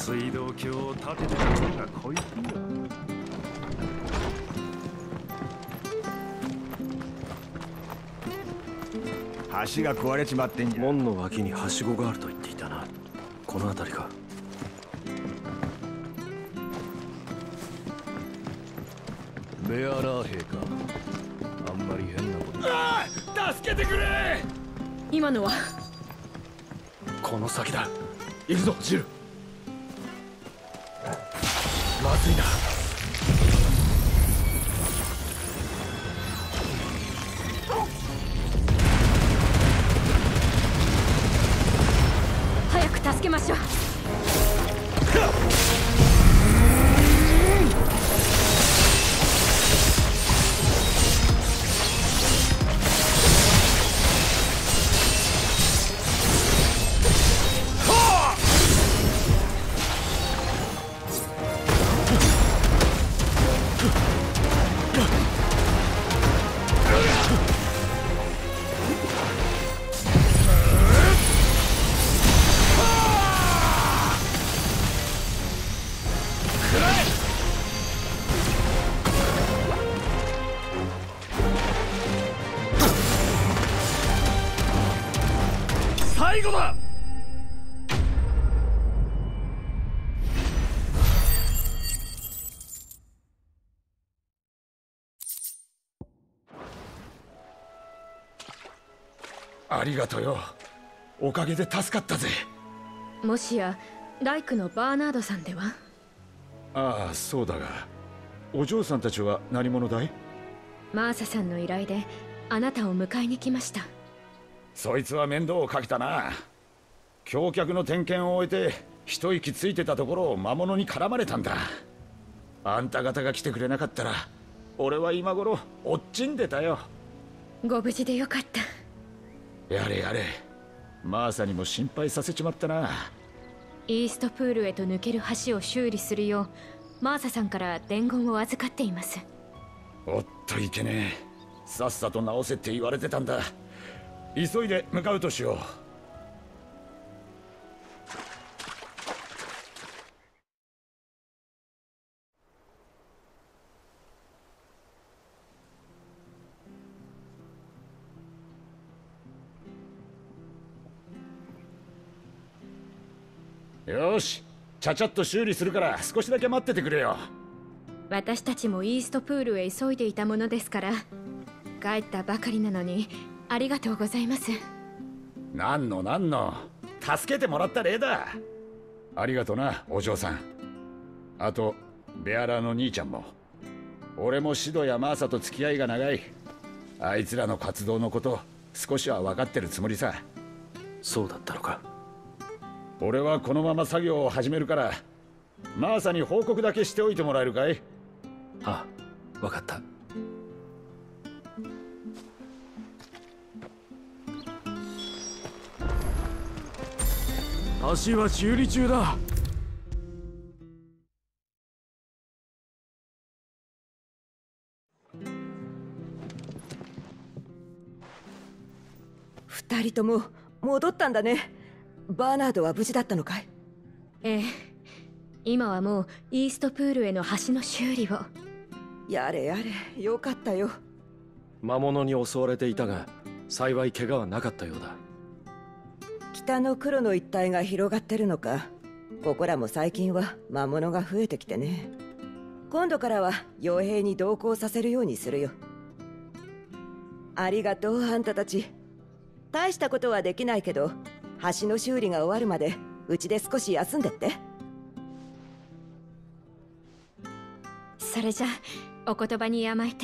水道橋を建ててたのがこいつよ。橋が壊れちまってんじゃん。 門の脇にはしごがあると言っていたな。この辺りか。 ベアラー兵か。あんまり変なこと。 ああ、助けてくれ。 今のはこの先だ。 行くぞジル。まずいな。 早く助けましょう。 最後だ。ありがとうよ。おかげで助かったぜ。 もしやライクのバーナードさんでは。 ああ、そうだがお嬢さんたちは何者だい？ マーサさんの依頼であなたを迎えに来ました。 そいつは面倒をかけたな。橋脚の点検を終えて一息ついてたところを魔物に絡まれたんだ。あんた方が来てくれなかったら俺は今頃落ちんでたよ。 ご無事でよかった。 やれやれ、マーサにも心配させちまったな。 イーストプールへと抜ける橋を修理するようマーサさんから伝言を預かっています。 おっといけねえ。さっさと直せって言われてたんだ。急いで向かうとしよう。よし、ちゃちゃっと修理するから少しだけ待っててくれよ。 私たちもイーストプールへ急いでいたものですから。帰ったばかりなのにありがとうございます。 なんの助けてもらった礼だ。ありがとなお嬢さん。あとベアラーの兄ちゃんも。俺もシドやマーサと付き合いが長い。あいつらの活動のこと少しは分かってるつもりさ。 そうだったのか。 俺はこのまま作業を始めるからマーサに報告だけしておいてもらえるかい？ ああ、分かった。 橋は修理中だ。 二人とも戻ったんだね。バーナードは無事だったのかい？ ええ、今はもうイーストプールへの橋の修理を。 やれやれ、よかったよ。 魔物に襲われていたが幸い怪我はなかったようだ。 北の黒の一帯が広がってるのか。ここらも最近は魔物が増えてきてね。今度からは傭兵に同行させるようにするよ。ありがとう、あんたたち。大したことはできないけど橋の修理が終わるまでうちで少し休んでって。 それじゃお言葉に甘えて。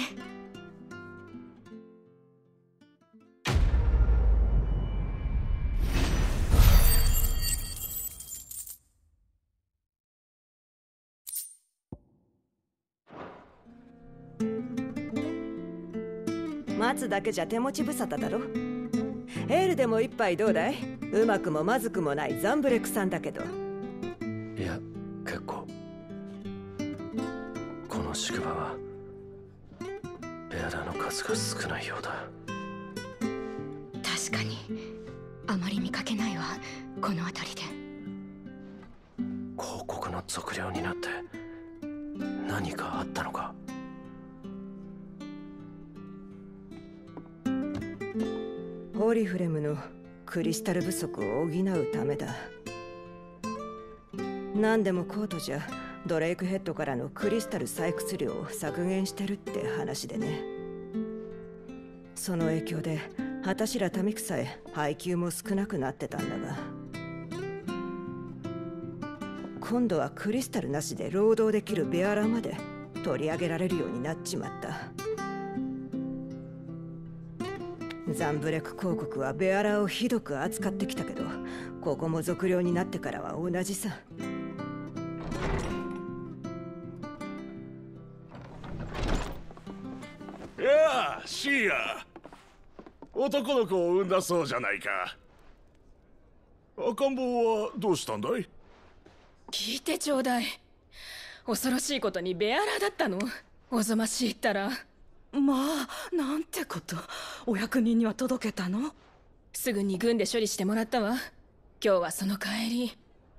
待つだけじゃ手持ち無沙汰だろ。エールでも一杯どうだい？うまくもまずくもないザンブレクさんだけど。 いや、結構。この宿場はベアラの数が少ないようだ。 確かにあまり見かけないわ、この辺りで。 広告の測量になって何かあったのか。 オリフレムのクリスタル不足を補うためだ。何でもコートじゃドレイクヘッドからのクリスタル採掘量を削減してるって話でね。その影響で私ら民草へ配給も少なくなってたんだが、今度はクリスタルなしで労働できるベアラーまで取り上げられるようになっちまった。ザンブレク公国はベアラーをひどく扱ってきたけど、ここも測量になってからは同じさ。 いやあ、シーヤ、男の子を産んだそうじゃないか。赤ん坊はどうしたんだい？ 聞いてちょうだい。恐ろしいことにベアラーだったの。おぞましいったら。 まあ、なんてこと。お役人には届けたの？ すぐに軍で処理してもらったわ。今日はその帰り。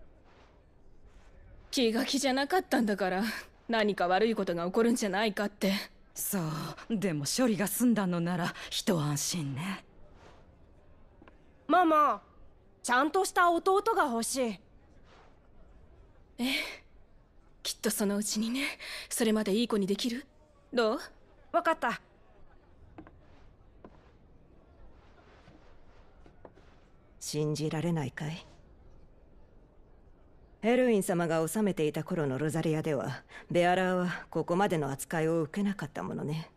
気が気じゃなかったんだから、何か悪いことが起こるんじゃないかって。 そう、でも処理が済んだのなら一安心ね。 ママ、ちゃんとした弟が欲しい。 ええ、きっとそのうちにね。それまでいい子にできる？どう？ わかった。 信じられないかい？エルウィン様が治めていた頃のロザリアでは、ベアラーはここまでの扱いを受けなかったものね。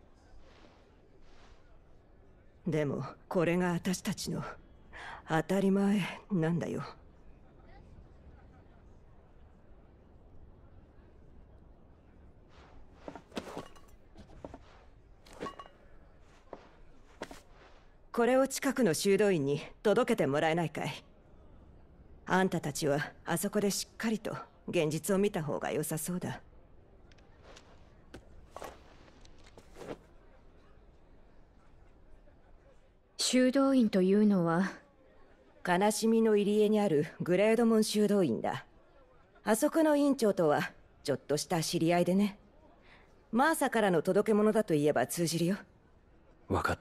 でもこれが私たちの当たり前なんだよ。これを近くの修道院に届けてもらえないかい？あんたたちはあそこでしっかりと現実を見た方が良さそうだ。 修道院というのは？ 悲しみの入り江にあるグレードモン修道院だ。あそこの院長とはちょっとした知り合いでね。マーサからの届け物だと言えば通じるよ。 わかった。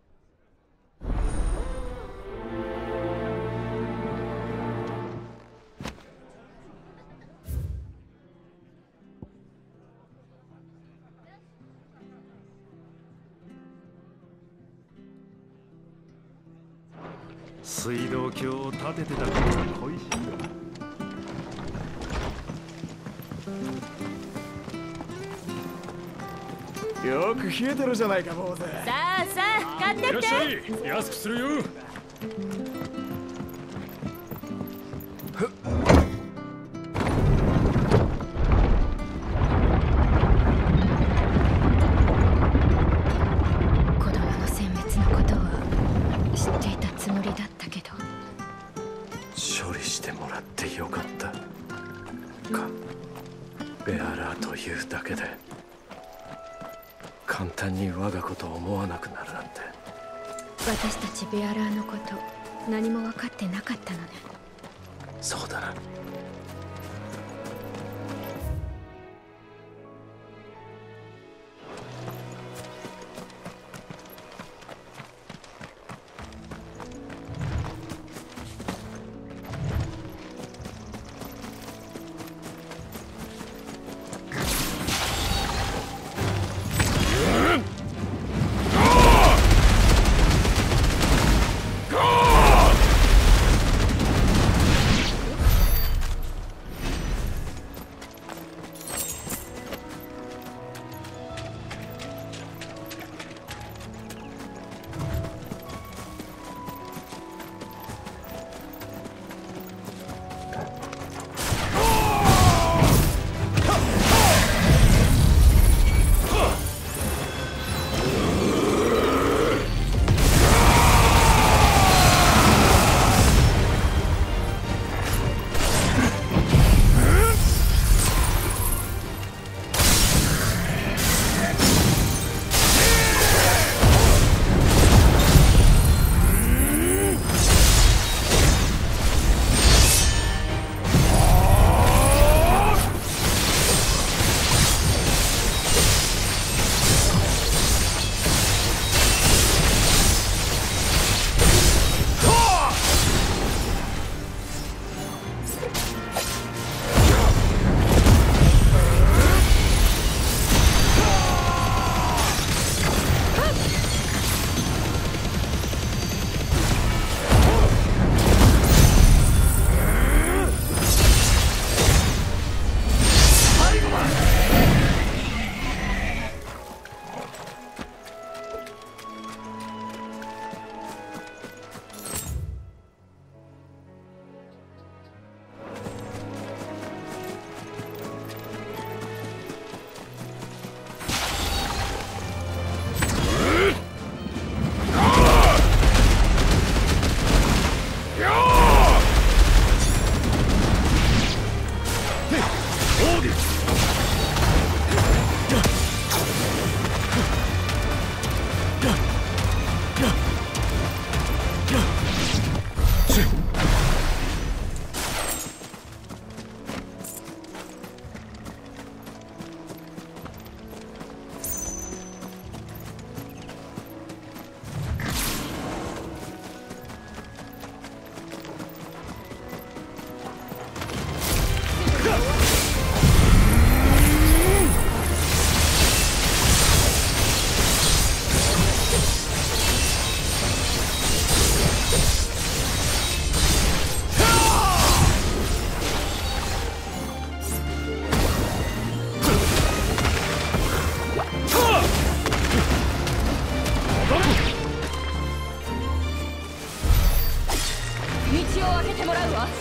水道橋を建ててたことが恋しいよく冷えてるじゃないか、坊主。 さあさあ、買ってって。 いらっしゃい、安くするよ。 子供の殲滅のことは知っていたつもりだったけど。 処理してもらってよかったか。ベアラーというだけで簡単に我がことを思わなくなるなんて。 私たちベアラーのこと何も分かってなかったのね。 そうだな。 道を開けてもらうわ。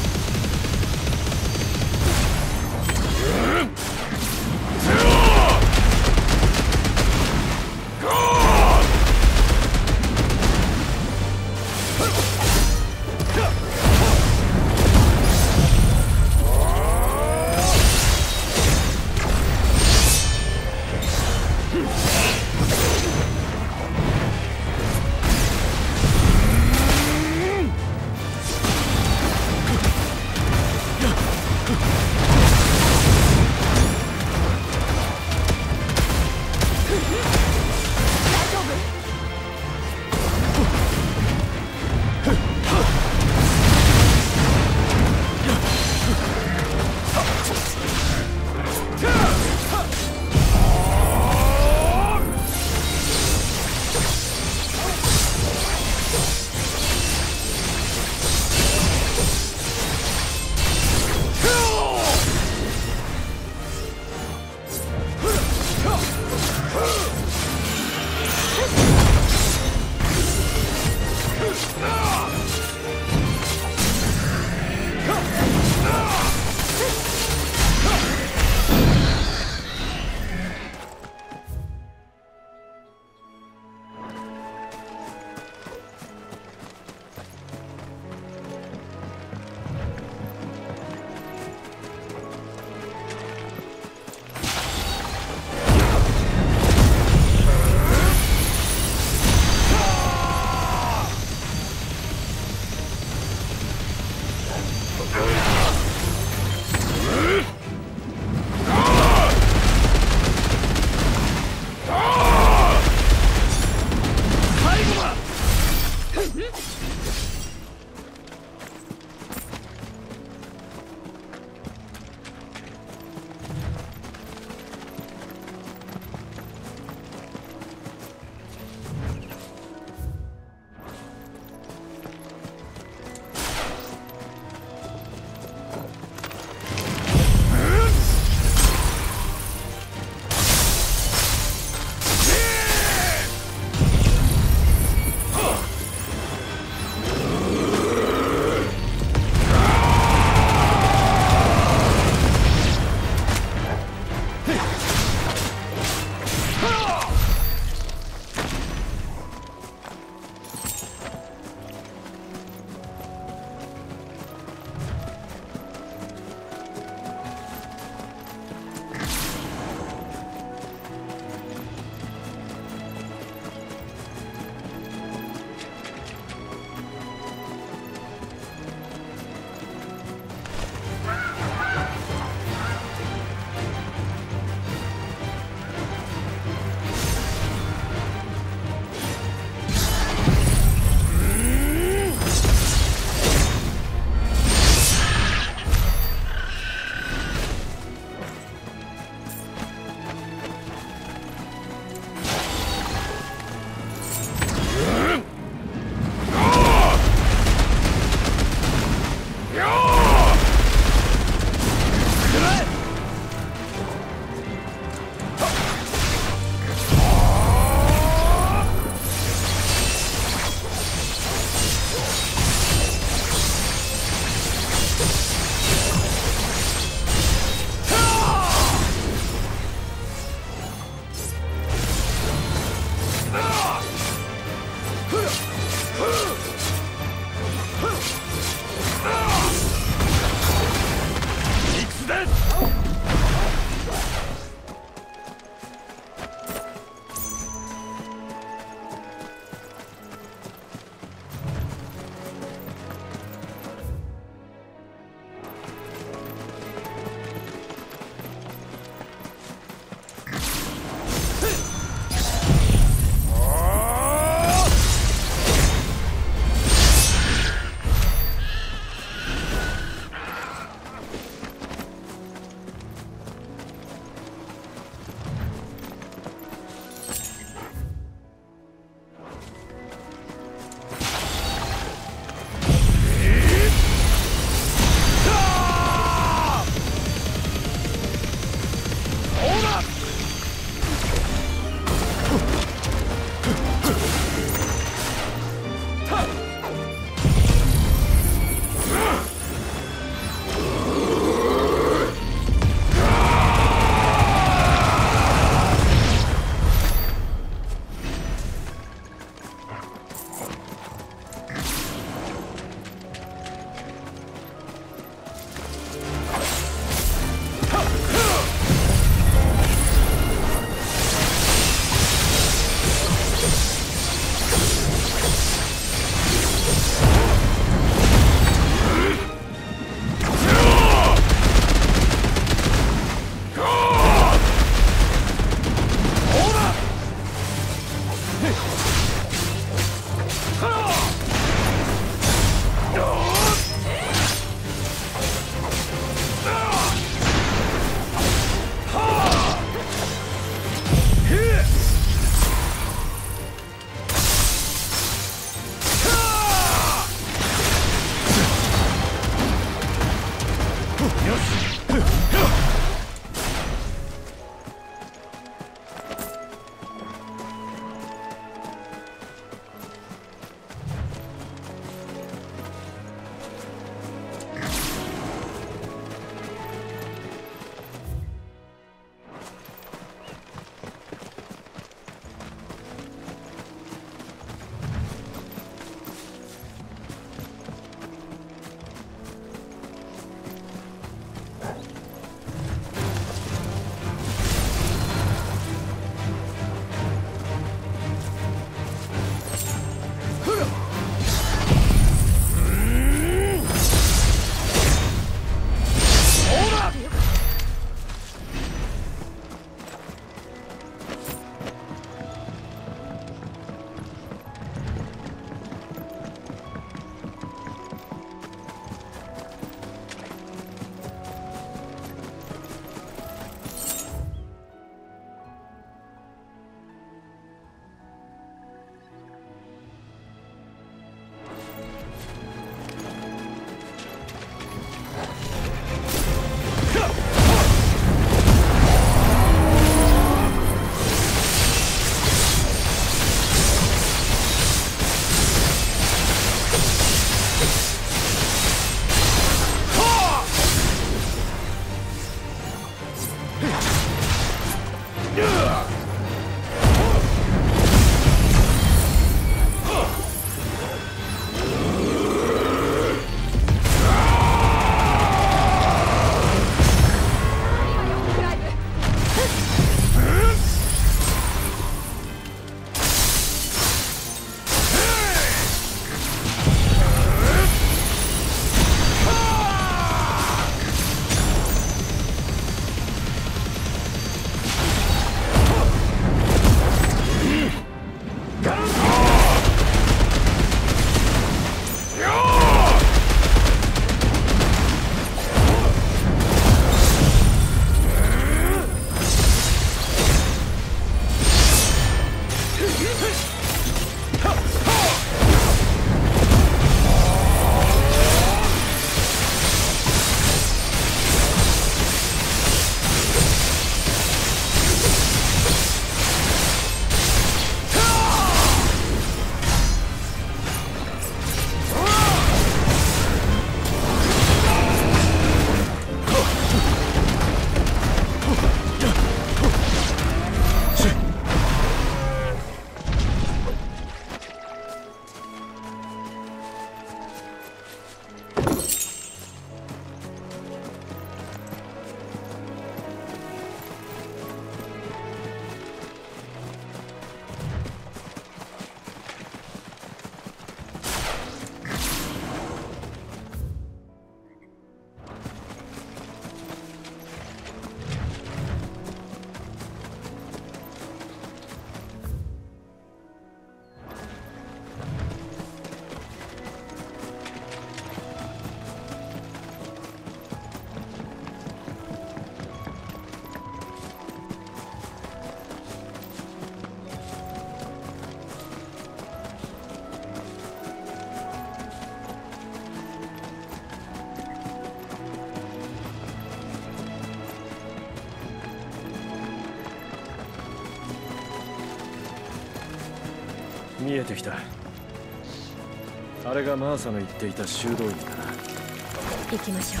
見えてきた。あれがマーサの言っていた修道院だな。 行きましょう。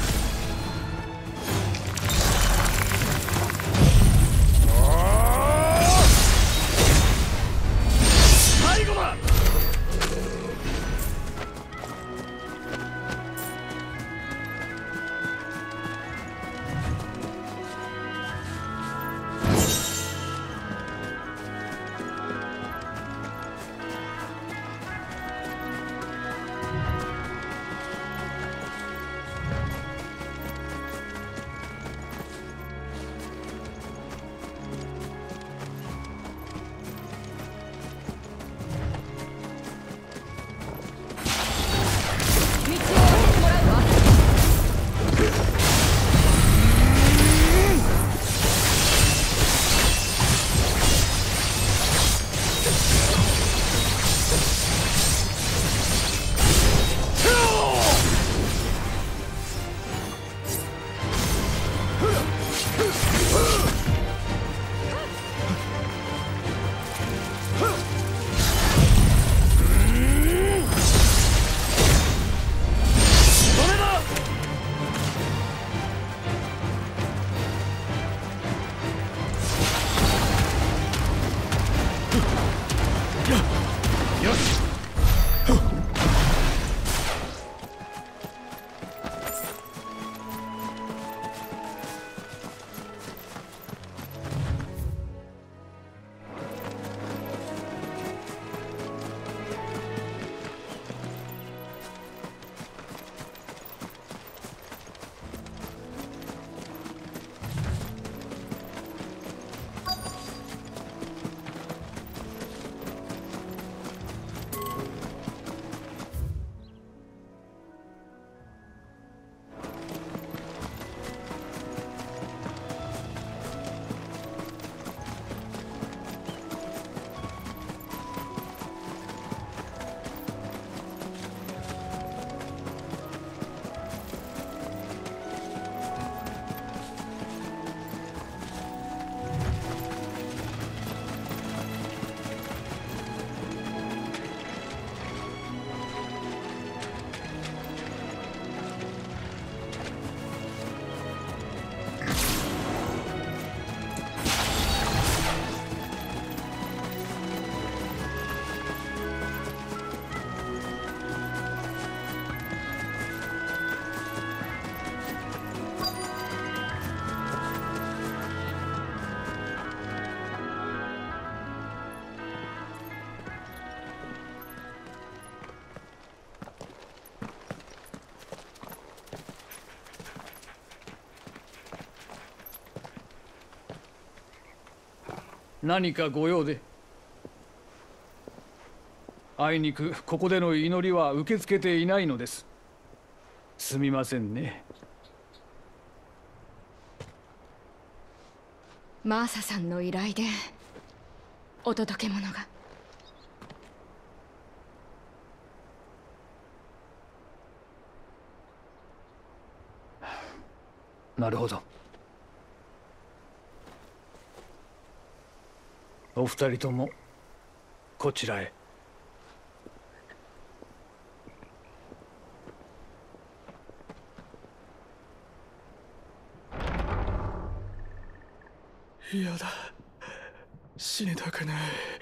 最後だ。 何かご用で？あいにくここでの祈りは受け付けていないのです。すみませんね。 マーサさんの依頼でお届け物が。 なるほど。お二人ともこちらへ。 嫌だ、死にたくない。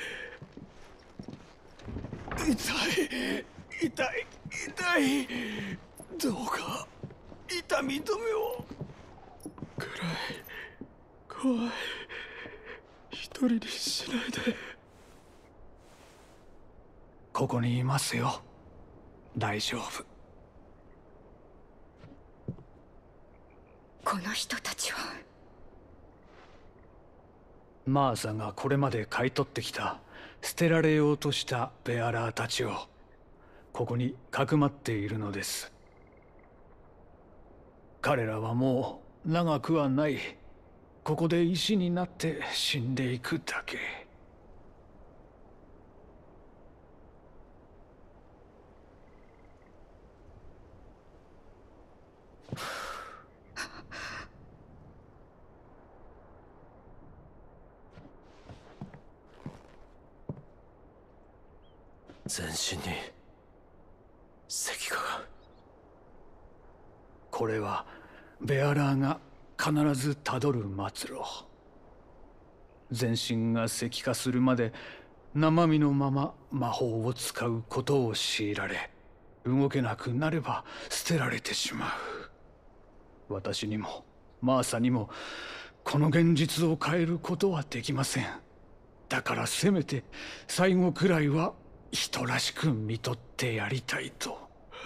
痛い痛い痛い。どうか痛み止めを。暗い怖い、一人にしないで。 ここにいますよ。大丈夫。 この人たちは。 マーサがこれまで買い取ってきた捨てられようとしたベアラーたちをここにかくまっているのです。彼らはもう長くはない。ここで石になって死んでいくだけ。 全身に石化が。 これはベアラーが必ずたどる末路。全身が石化するまで生身のまま魔法を使うことを強いられ、動けなくなれば捨てられてしまう。私にもマーサにもこの現実を変えることはできません。だからせめて最後くらいは人らしく見とってやりたいと。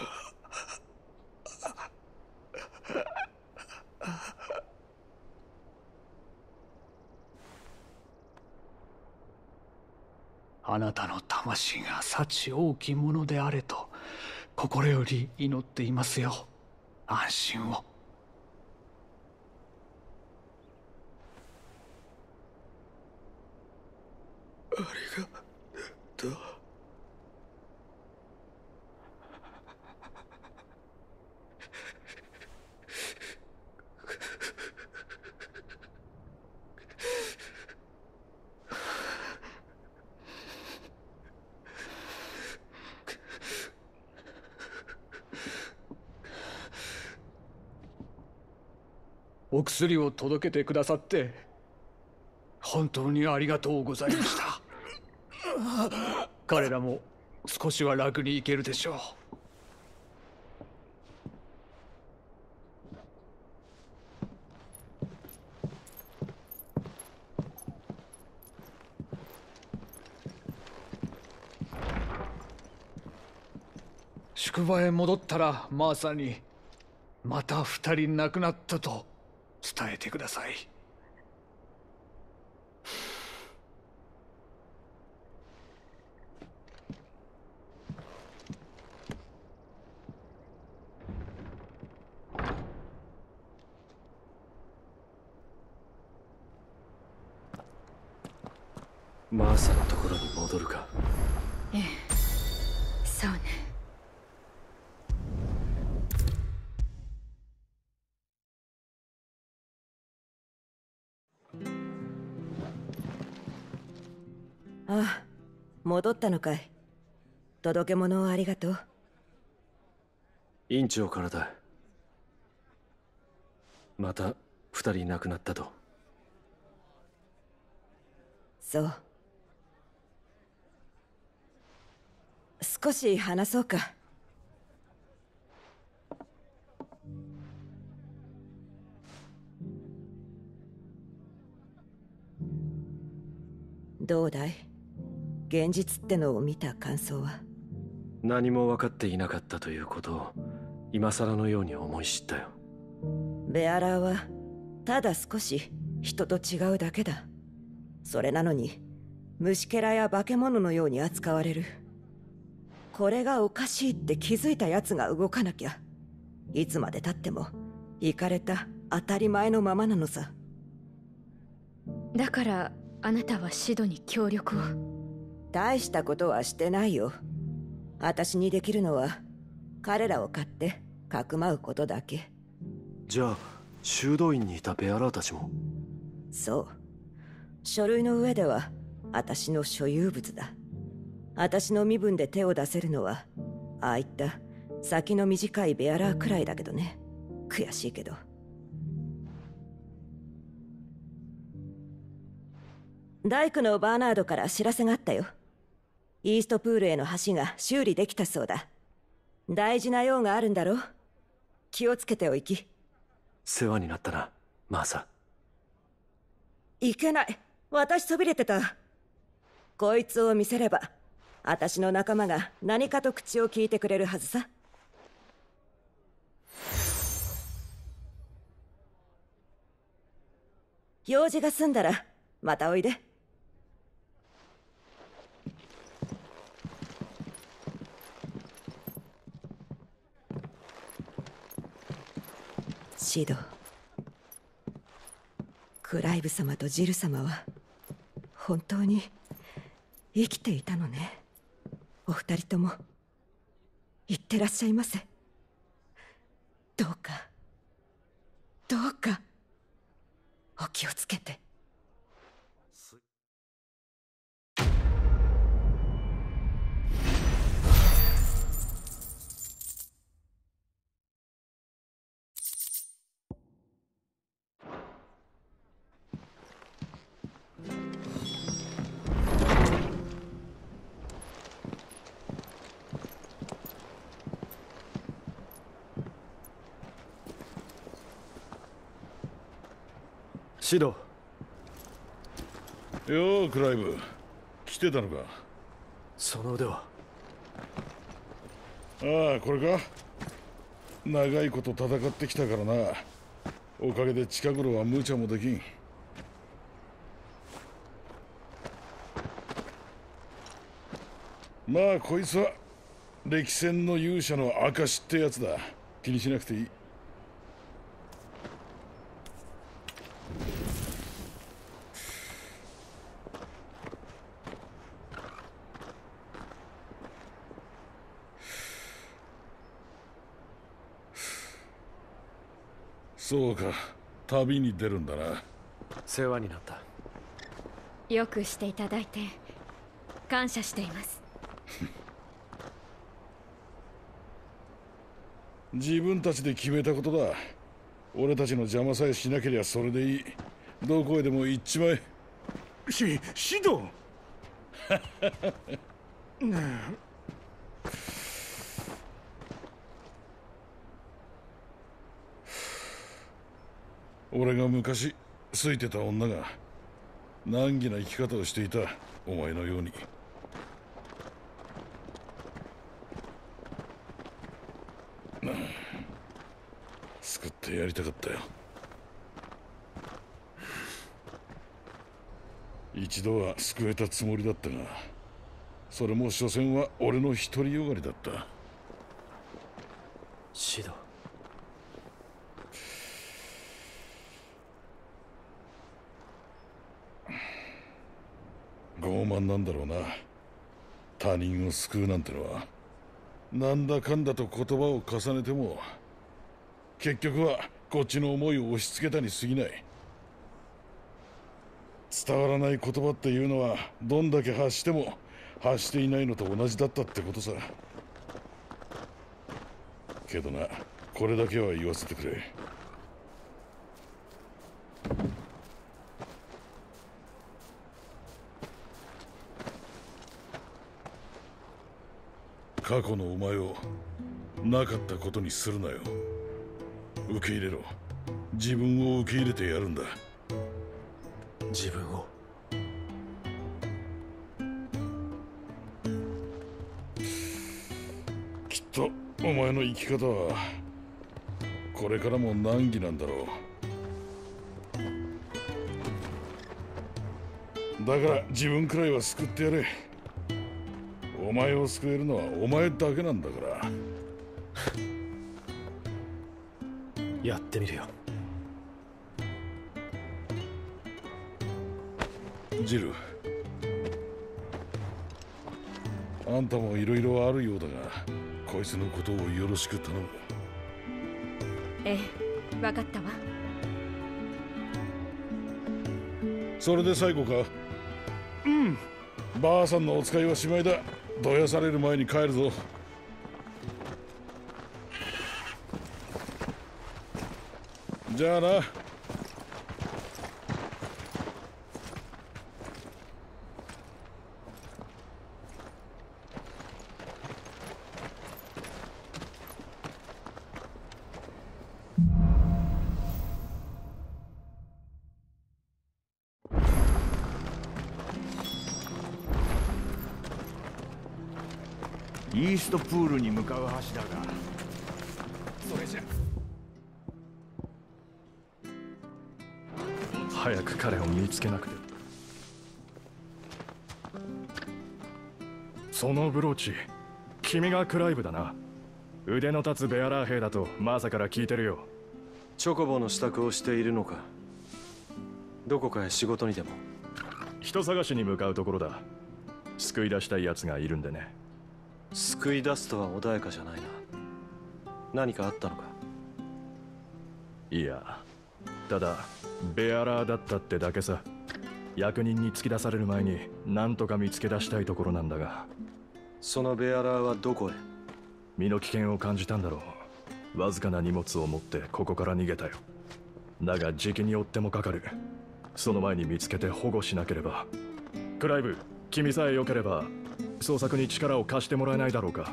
あなたの魂が幸大きものであれと心より祈っていますよ。安心を。 ありがとう。 お薬を届けてくださって本当にありがとうございました。彼らも少しは楽に行けるでしょう。宿場へ戻ったらマーサにまた二人亡くなったと伝えてください。 マーサのところに戻るか。 ええ、そうね。 ああ、戻ったのかい。届け物をありがとう。 院長からだ。また二人亡くなったと。 そう。少し話そうか。どうだい？現実ってのを見た感想は？ 何も分かっていなかったということを今更のように思い知ったよ。 ベアラーはただ少し人と違うだけだ。 それなのに虫けらや化け物のように扱われる。これがおかしいって気づいた奴が動かなきゃ、いつまで経ってもイカれた当たり前のままなのさ。 だからあなたはシドに協力を？ 大したことはしてないよ。私にできるのは彼らを買ってかくまうことだけ。 じゃあ修道院にいたベアラーたちも？ そう。書類の上では私の所有物だ。私の身分で手を出せるのはああいった先の短いベアラーくらいだけどね。悔しいけど。大工のバーナードから知らせがあったよ。イーストプールへの橋が修理できたそうだ。大事な用があるんだろ。気をつけておき。 世話になったな、マーサ。 いけない。私そびれてた。こいつを見せれば私の仲間が何かと口を聞いてくれるはずさ。用事が済んだらまたおいで。シド、クライブ様とジル様は本当に生きていたのね。お二人とも行ってらっしゃいませ。どうかどうかお気をつけて。 シド。 ようクライブ、来てたのか。 その腕は？ ああ、これか。長いこと戦ってきたからな。おかげで近頃は無茶もできん。まあこいつは歴戦の勇者の証ってやつだ。気にしなくていい。そうか、旅に出るんだな。 世話になった。 よくしていただいて感謝しています。 自分たちで決めたことだ。俺たちの邪魔さえしなけりゃそれでいい。どこへでも行っちまえ。 シド俺が昔好いてた女が難儀な生き方をしていた。お前のように。救ってやりたかったよ。一度は救えたつもりだったが、それも所詮は俺の独りよがりだった。 シド。 傲慢なんだろうな。他人を救うなんてのは。なんだかんだと言葉を重ねても結局はこっちの思いを押し付けたに過ぎない。伝わらない言葉っていうのはどんだけ発しても発していないのと同じだったってことさ。けどな、これだけは言わせてくれ。過去のお前をなかったことにするなよ。受け入れろ。自分を受け入れてやるんだ。 自分を？ きっとお前の生き方はこれからも難儀なんだろう。 だから自分くらいは救ってやれ。お前を救えるのはお前だけなんだから。 やってみるよ。 ジル、あんたもいろいろあるようだが、こいつのことをよろしく頼む。 ええ、分かったわ。 それで最後か。うん。ばあさんのお使いはしまいだ。どやされる前に帰るぞ。じゃあな。 イーストプールに向かう橋だが、それじゃ早く彼を見つけなくて。そのブローチ、君がクライブだな。腕の立つベアラー兵だとマーサから聞いてるよ。 チョコボの支度をしているのか。どこかへ仕事にでも。 人探しに向かうところだ。救い出したい奴がいるんでね。 救い出すとは穏やかじゃないな。何かあったのか。 いや、ただベアラーだったってだけさ。役人に突き出される前に何とか見つけ出したいところなんだが。 そのベアラーはどこへ。 身の危険を感じたんだろう。わずかな荷物を持ってここから逃げたよ。だが時期によってもかかる。その前に見つけて保護しなければ。クライブ、君さえ良ければ捜索に力を貸してもらえないだろうか。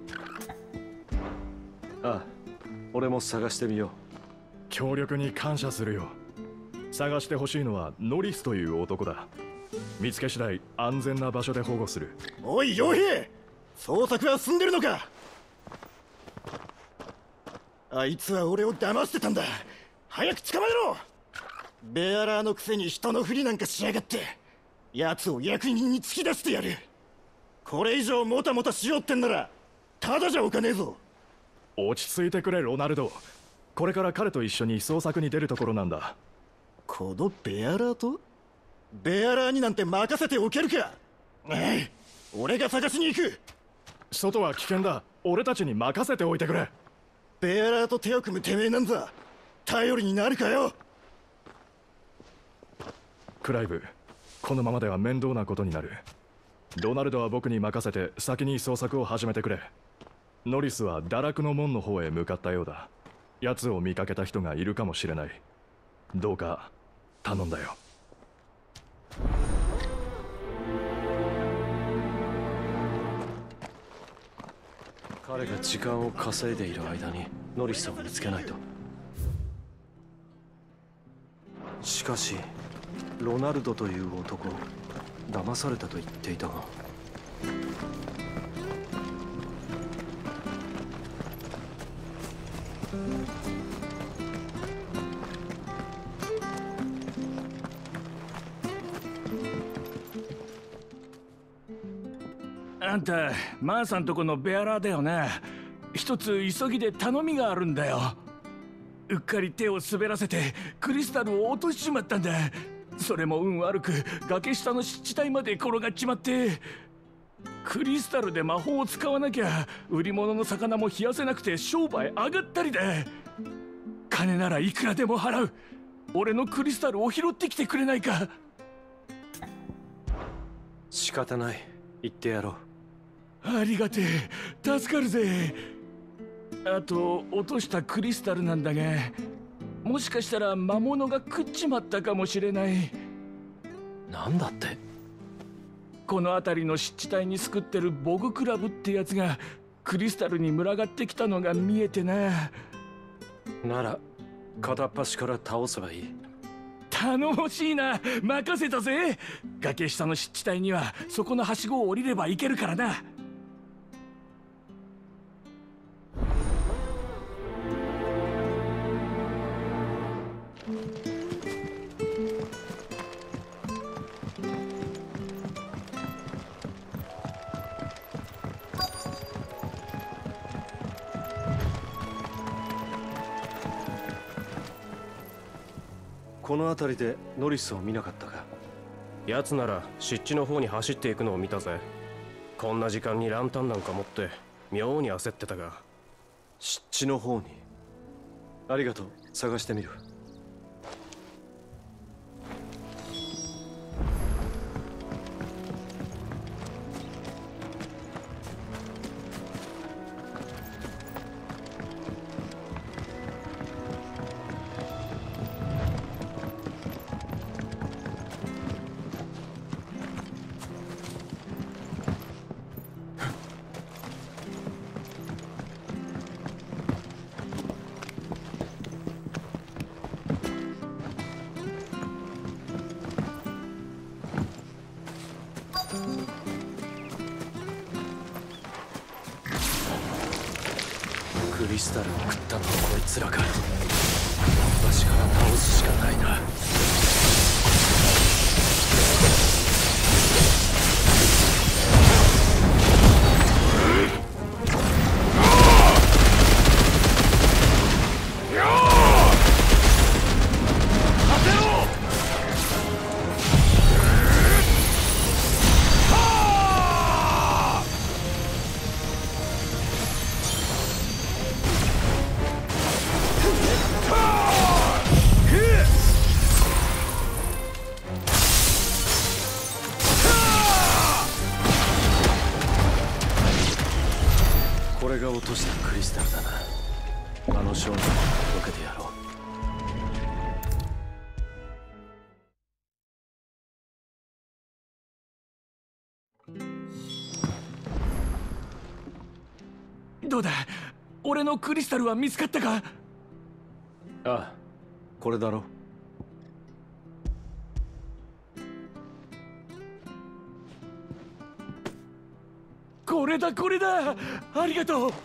ああ、俺も探してみよう。 協力に感謝するよ。探してほしいのはノリスという男だ。見つけ次第安全な場所で保護する。 おい傭兵、捜索は進んでるのか。あいつは俺を騙してたんだ。早く捕まえろ。ベアラーのくせに人のふりなんかしやがって。奴を役人に突き出してやる。これ以上もたもたしようってんならただじゃおかねえぞ。 落ち着いてくれロナルド。これから彼と一緒に捜索に出るところなんだ。 このベアラーと。ベアラーになんて任せておけるか。俺が探しに行く。 外は危険だ。俺たちに任せておいてくれ。 ベアラーと手を組むてめえなんざ頼りになるかよ。 クライブ、このままでは面倒なことになる。ロナルドは僕に任せて先に捜索を始めてくれ。ノリスは堕落の門の方へ向かったようだ。奴を見かけた人がいるかもしれない。どうか頼んだよ。 彼が時間を稼いでいる間にノリスさんを見つけないと。しかしロナルドという男、騙されたと言っていたが。 あんたマーさんとこのベアラーだよな。一つ急ぎで頼みがあるんだよ。うっかり手を滑らせてクリスタルを落としちまったんだ。それも運悪く崖下の湿地帯まで転がっちまって。クリスタルで魔法を使わなきゃ売り物の魚も冷やせなくて商売上がったりだ。金ならいくらでも払う。俺のクリスタルを拾ってきてくれないか。 仕方ない、言ってやろう。 ありがてえ、助かるぜ。あと落としたクリスタルなんだが、もしかしたら魔物が食っちまったかもしれない。 なんだって。 この辺りの湿地帯に救ってるボグクラブってやつがクリスタルに群がってきたのが見えてな。 なら片っ端から倒せばいい。 頼もしいな。任せたぜ。崖下の湿地帯にはそこのはしごを降りれば行けるからな。 この辺りでノリスを見なかったか？ 奴なら湿地の方に走っていくのを見たぜ。こんな時間にランタンなんか持って妙に焦ってたが。 湿地の方に。ありがとう。探してみる。 クリスタルを食ったのはこいつらか。私から倒すしかないな。これが落としたクリスタルだな。あの少年に届けてやろう。どうだ、俺のクリスタルは見つかったか？ ああ、これだろ。 これだこれだ、ありがとう。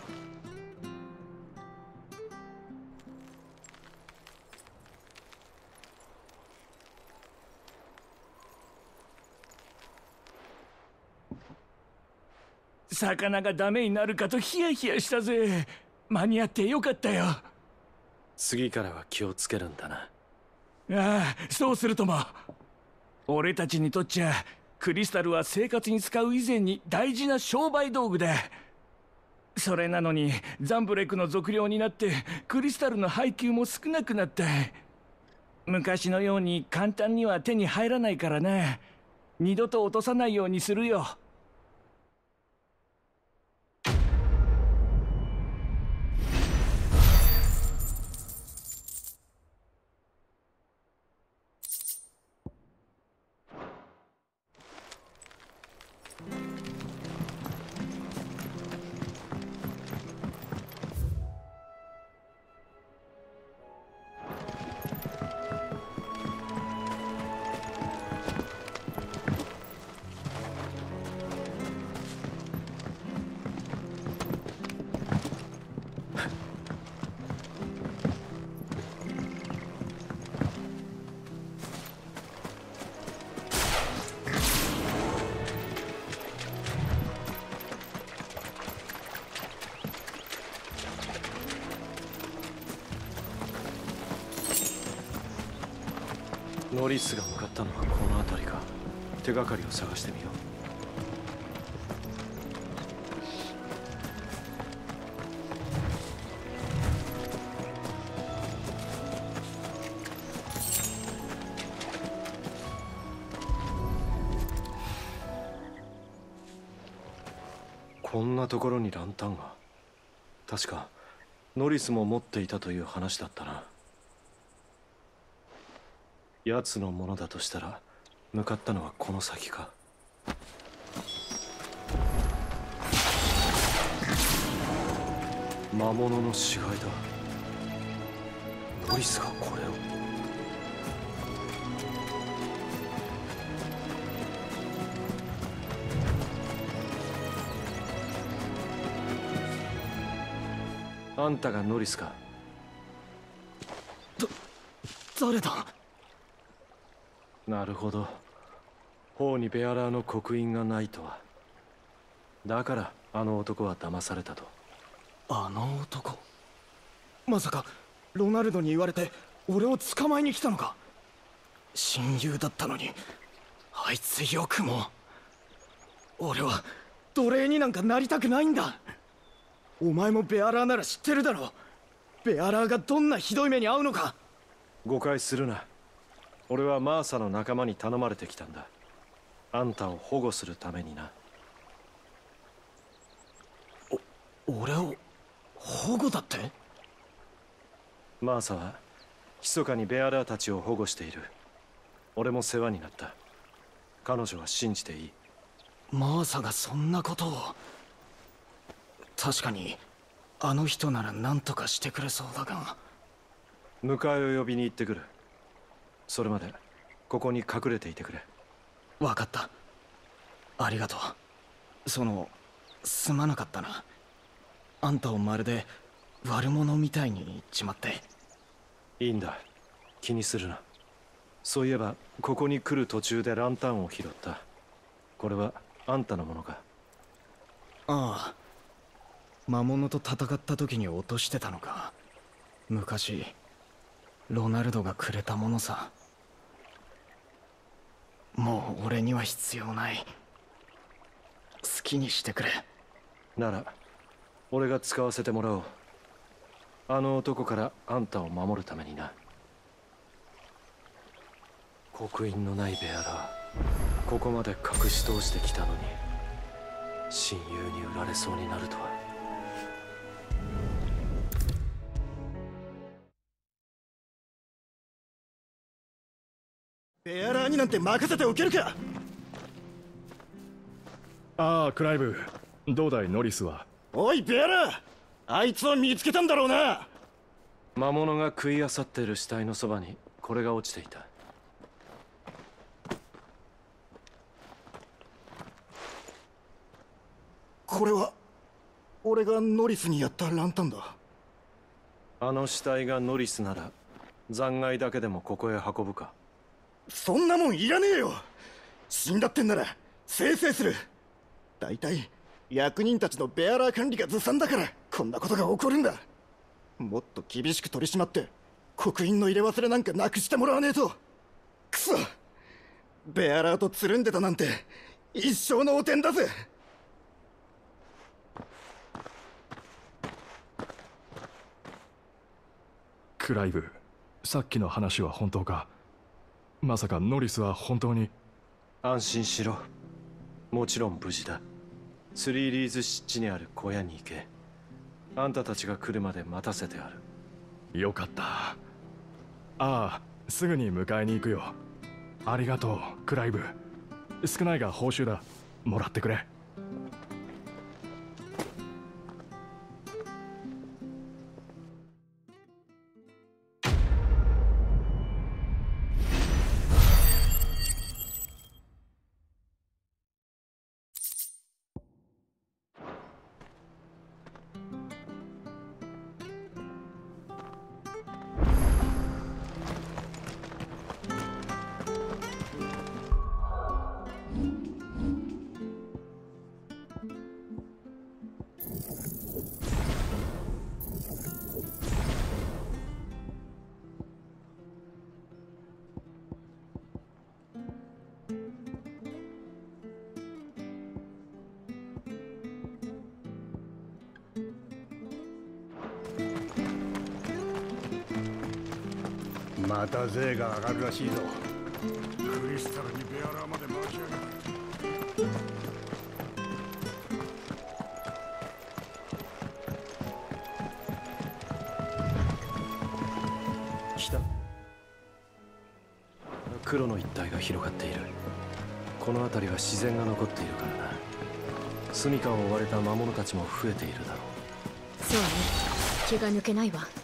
魚がダメになるかとヒヤヒヤしたぜ。間に合ってよかったよ。 次からは気をつけるんだな。 ああ、そうするとも。俺たちにとっちゃクリスタルは生活に使う以前に大事な商売道具だ。それなのにザンブレックの賊領になってクリスタルの配給も少なくなった。昔のように簡単には手に入らないからな。二度と落とさないようにするよ。 ノリスが向かったのはこの辺りか。手がかりを探してみよう。こんなところにランタンが。確かノリスも持っていたという話だったな。奴のものだとしたら向かったのはこの先か。魔物の死骸だ。ノリスがこれを。あんたがノリスか？ 誰だ？ なるほど。頬にベアラーの刻印がないとは。だからあの男は騙されたと。 あの男、まさかロナルドに言われて俺を捕まえに来たのか？ 親友だったのにあいつよくも。俺は奴隷になんかなりたくないんだ。お前もベアラーなら知ってるだろ。ベアラーがどんなひどい目に遭うのか。 誤解するな。俺はマーサの仲間に頼まれてきたんだ。あんたを保護するためにな。 俺を保護だって？ マーサは密かにベアラーたちを保護している。俺も世話になった。彼女は信じていい。 マーサがそんなことを。確かにあの人なら何とかしてくれそうだが。 迎えを呼びに行ってくる。それまでここに隠れていてくれ。 分かった。ありがとう。すまなかったな。あんたをまるで悪者みたいに言っちまって。 いいんだ、気にするな。そういえばここに来る途中でランタンを拾った。これはあんたのものか？ ああ、魔物と戦った時に落としてたのか。昔ロナルドがくれたものさ。もう俺には必要ない。好きにしてくれ。 なら俺が使わせてもらおう。あの男からあんたを守るためにな。刻印のないベアラー、ここまで隠し通してきたのに親友に売られそうになるとは。 ベアラーになんて任せておけるか。 ああ、クライブ、どうだいノリスは。 おいベアラー、あいつを見つけたんだろうな。 魔物が食い漁っている死体のそばにこれが落ちていた。 これは俺がノリスにやったランタンだ。 あの死体がノリスなら残骸だけでもここへ運ぶか。 そんなもんいらねえよ。死んだってんならせいせいする。大体役人たちのベアラー管理がずさんだからこんなことが起こるんだ。もっと厳しく取り締まって刻印の入れ忘れなんかなくしてもらわねえと。クソ、ベアラーとつるんでたなんて一生の汚点だぜ。 クライブ、さっきの話は本当か？まさかノリスは本当に？ 安心しろ。もちろん無事だ。スリーリーズ湿地にある小屋に行け。あんたたちが来るまで待たせてある。 よかった。ああ、すぐに迎えに行くよ。ありがとうクライブ。少ないが報酬だ。もらってくれ。 また税が上がるらしいぞ。クリスタルにベアラーまで巻き上がる。 来た。黒の一帯が広がっている。この辺りは自然が残っているからな。住処を追われた魔物たちも増えているだろう。 そうね、気が抜けないわ。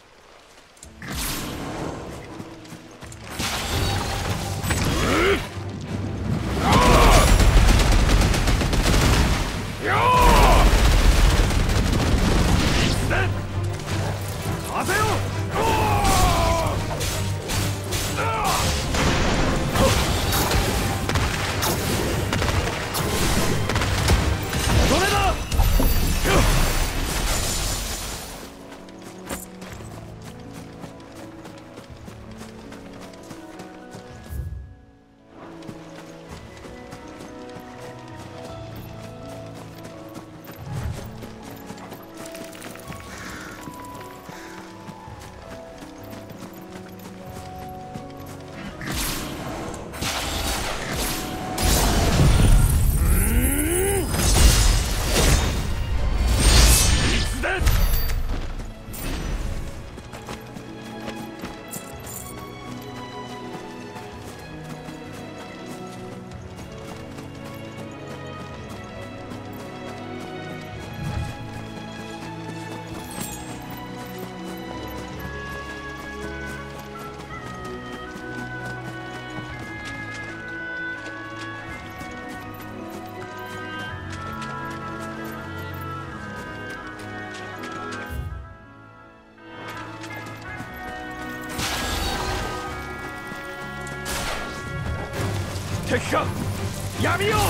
敵か闇よ。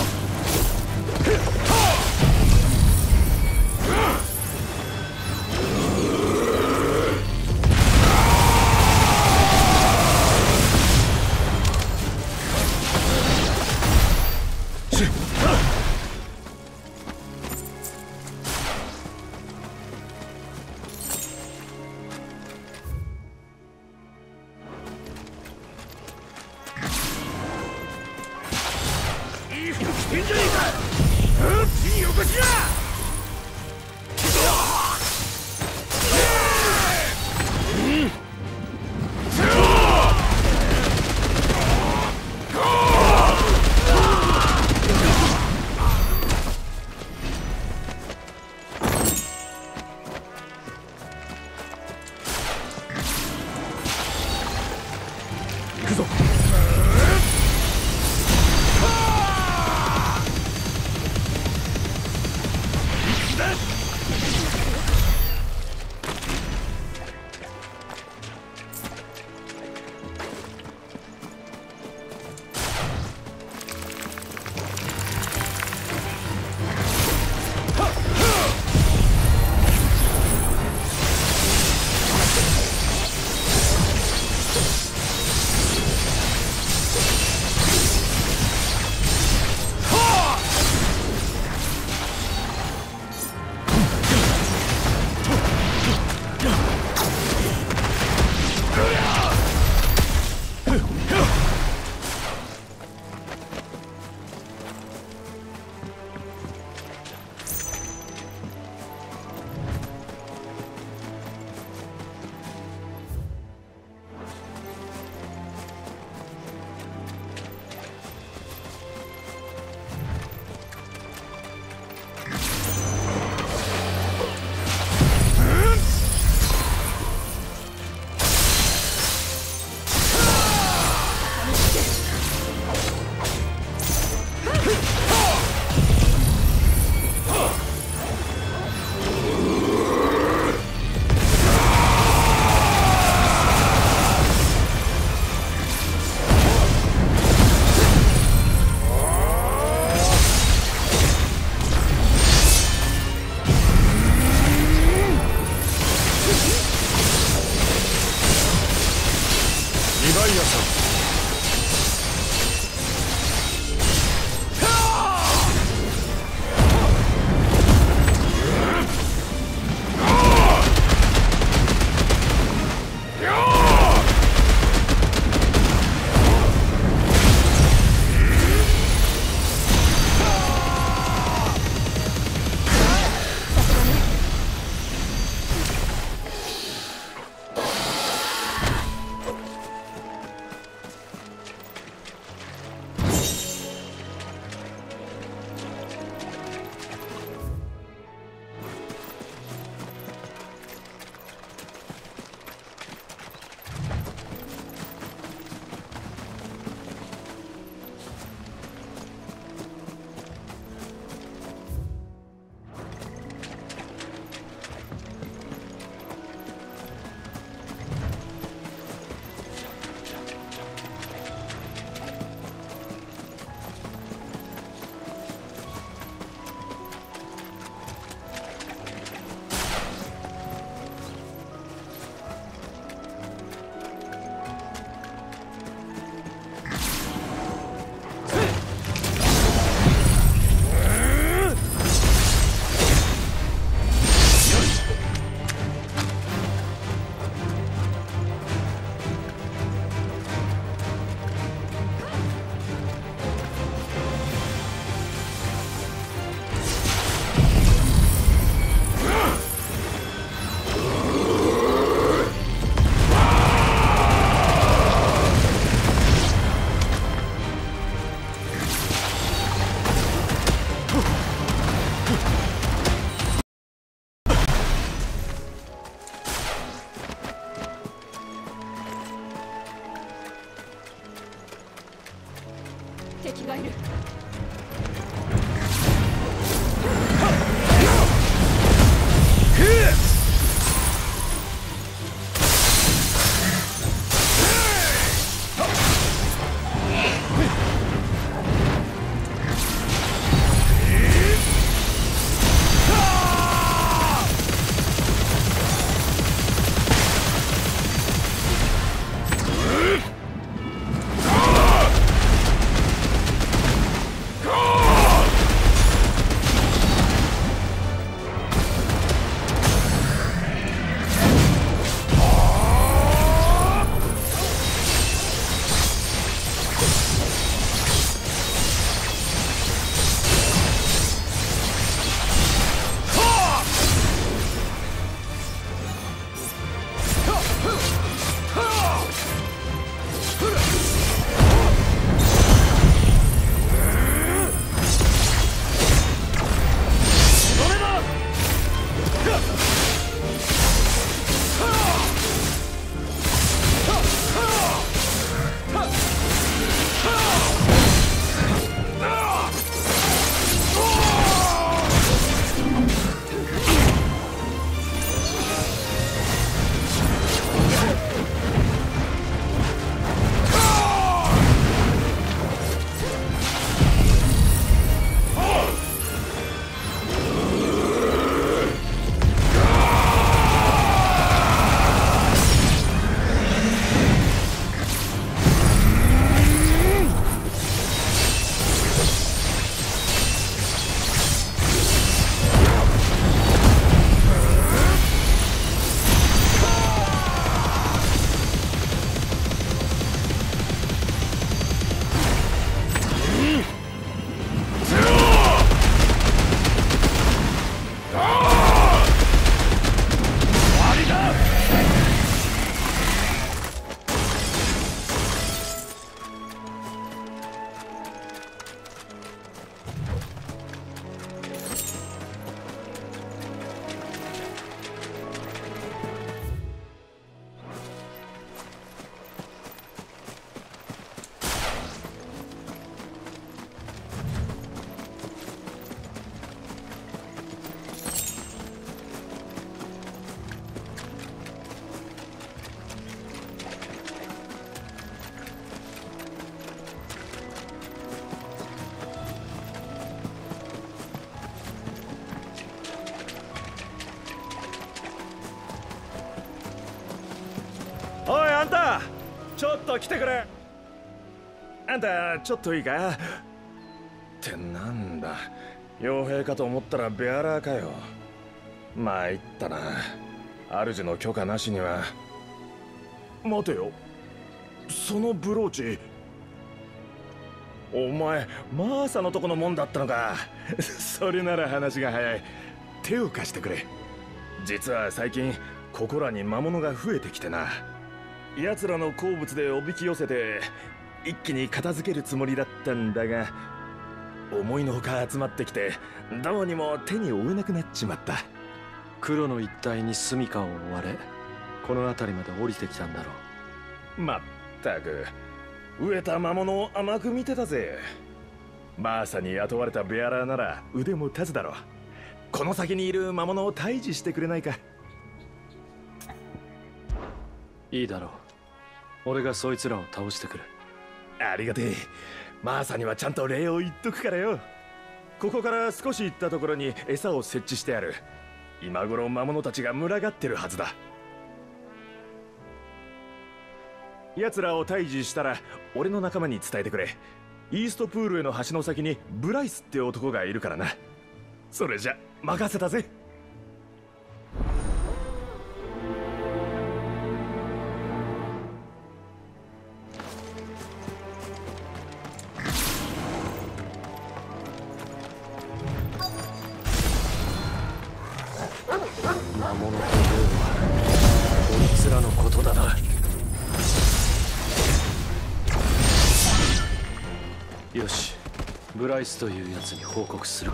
敵がいる。 あんたちょっと来てくれ。あんたちょっといいか。ってなんだ、傭兵かと思ったらベアラーかよ。参ったな、主の許可なしには。待てよ、そのブローチお前マーサのとこのもんだったのか。それなら話が早い。手を貸してくれ。実は最近ここらに魔物が増えてきてな。奴らの好物でおびき寄せて一気に片付けるつもりだったんだが、思いのほか集まってきてどうにも手に負えなくなっちまった。 黒の一帯に住処を追われ、この辺りまで降りてきたんだろう。まったく飢えた魔物を甘く見てたぜ。マーサに雇われたベアラーなら腕も立つだろう。この先にいる魔物を退治してくれないか。 いいだろう、俺がそいつらを倒してくる。 ありがてえ。マーサにはちゃんと礼を言っとくからよ。ここから少し行ったところに餌を設置してある。今頃魔物たちが群がってるはずだ。奴らを退治したら俺の仲間に伝えてくれ。イーストプールへの橋の先にブライスって男がいるからな。それじゃ任せたぜ。 魔物というのはこいつらのことだな。よし、ブライスというやつに報告するか。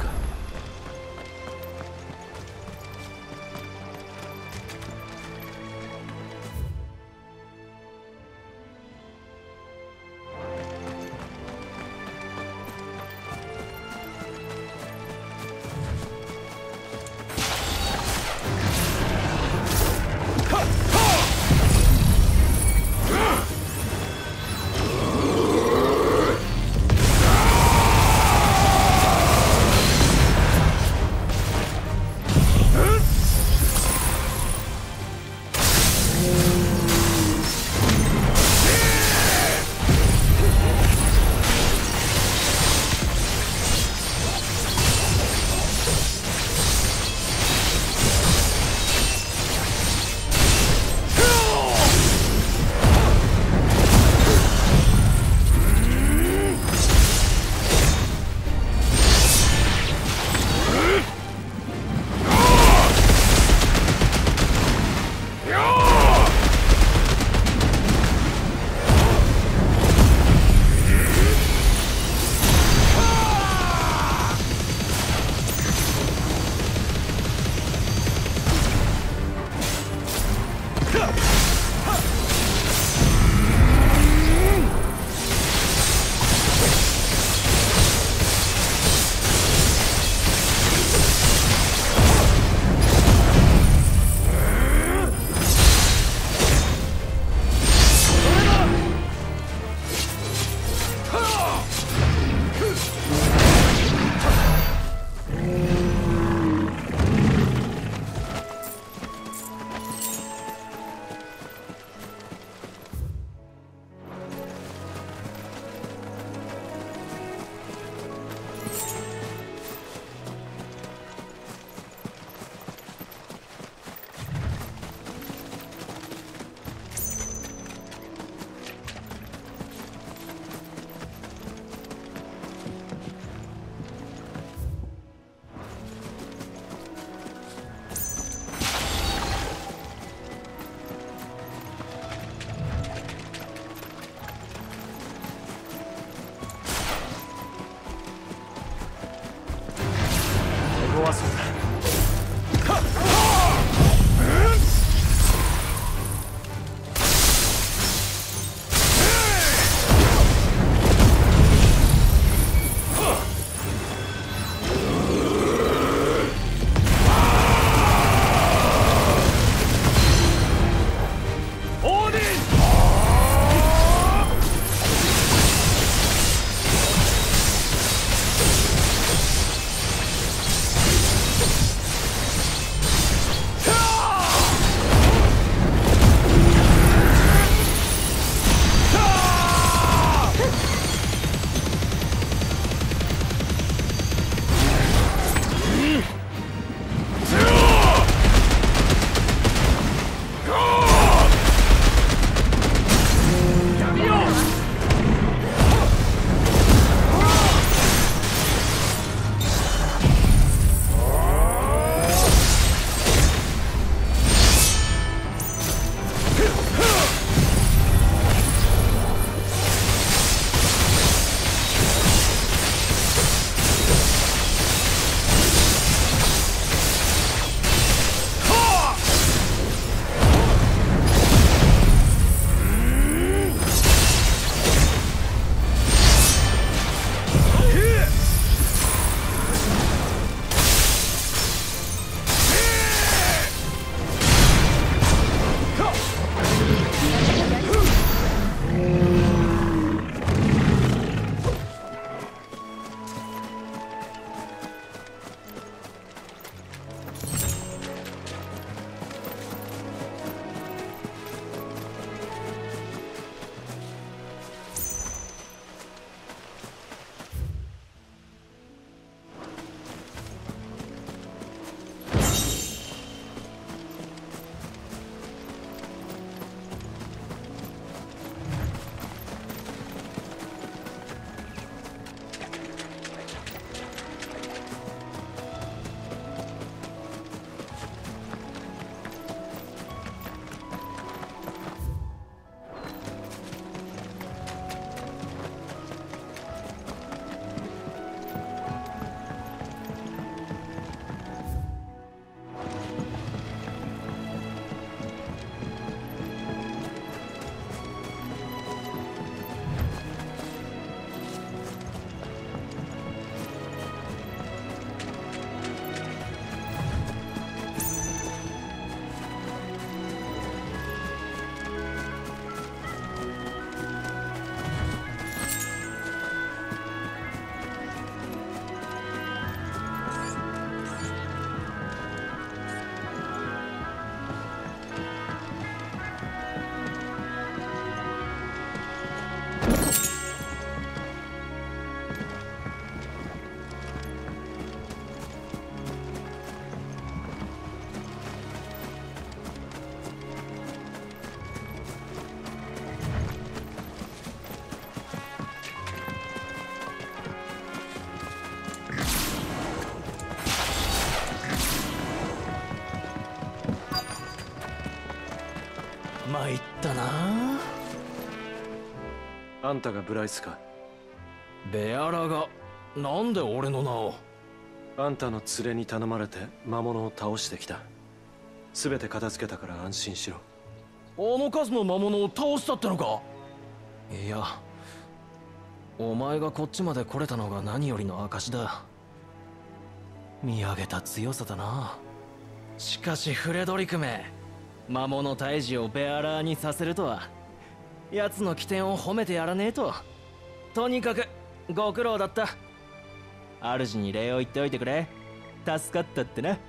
あんたがブライスか？ ベアラがなんで俺の名を？ あんたの連れに頼まれて魔物を倒してきた。全て片付けたから安心しろ。 あの数の魔物を倒したってのか？いや、お前がこっちまで来れたのが何よりの証だ。見上げた強さだな。しかしフレドリクめ、魔物退治をベアラーにさせるとは、奴の起点を褒めてやらねえと。とにかくご苦労だった。主に礼を言っておいてくれ。助かったってな。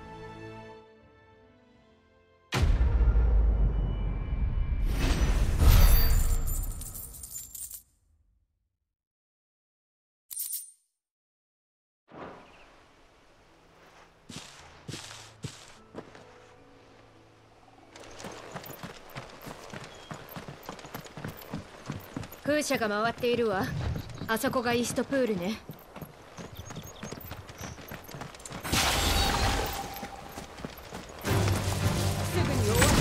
風車が回っているわ。あそこがイーストプールね。すぐに終わる。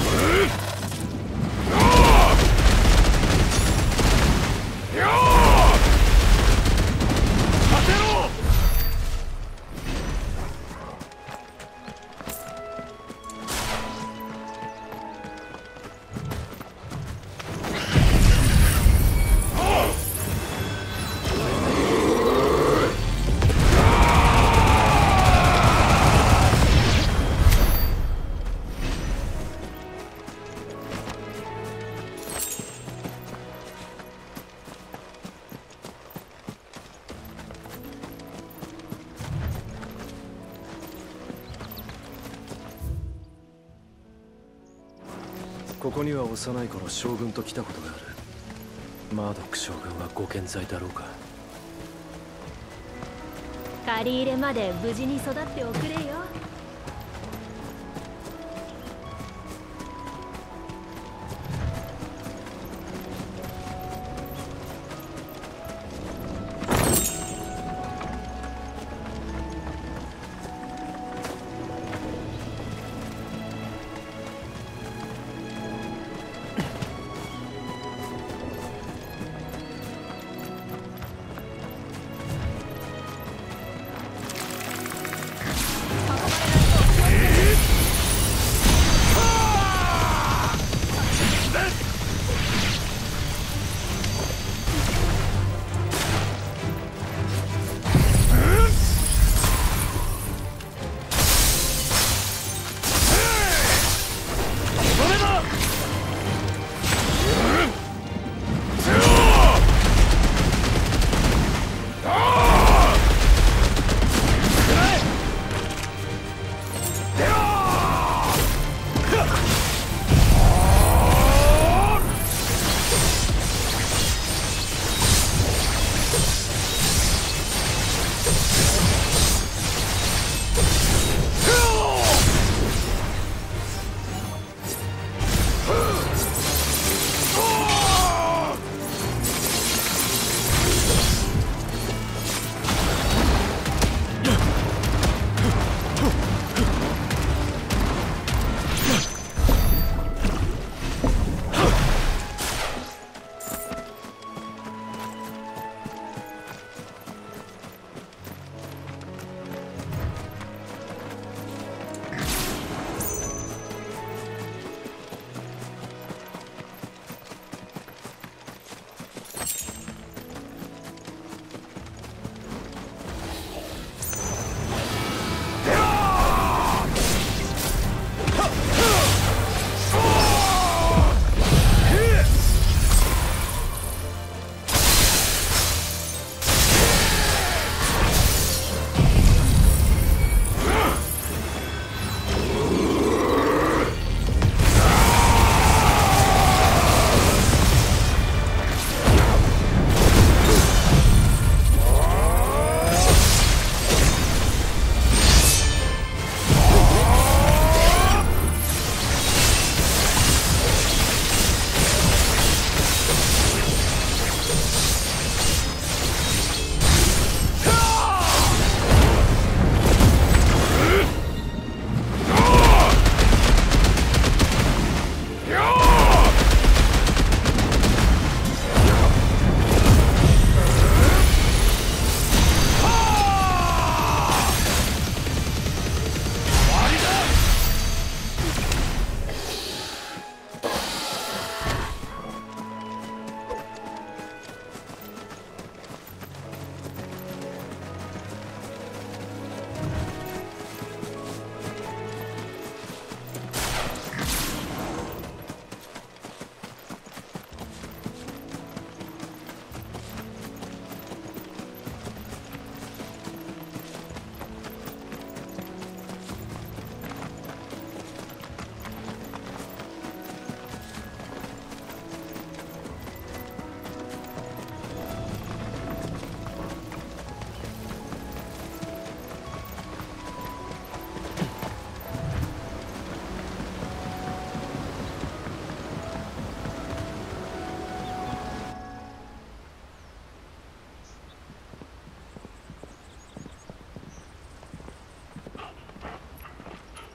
ここには幼い頃将軍と来たことがある。マードック将軍はご健在だろうか？ 借り入れまで無事に育っておくれよ。囲まれ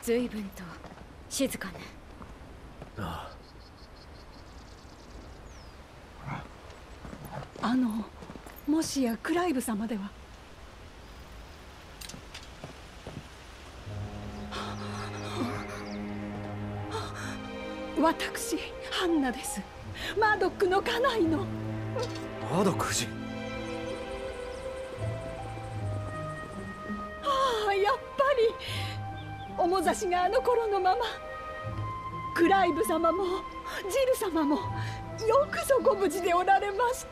随分と静かね。 ああ。もしやクライブ様では。私ハンナです。マードックの家内の。 マードック夫人。 ああ、やっぱり面差しがあの頃のまま。クライブ様もジル様もよくぞご無事でおられました。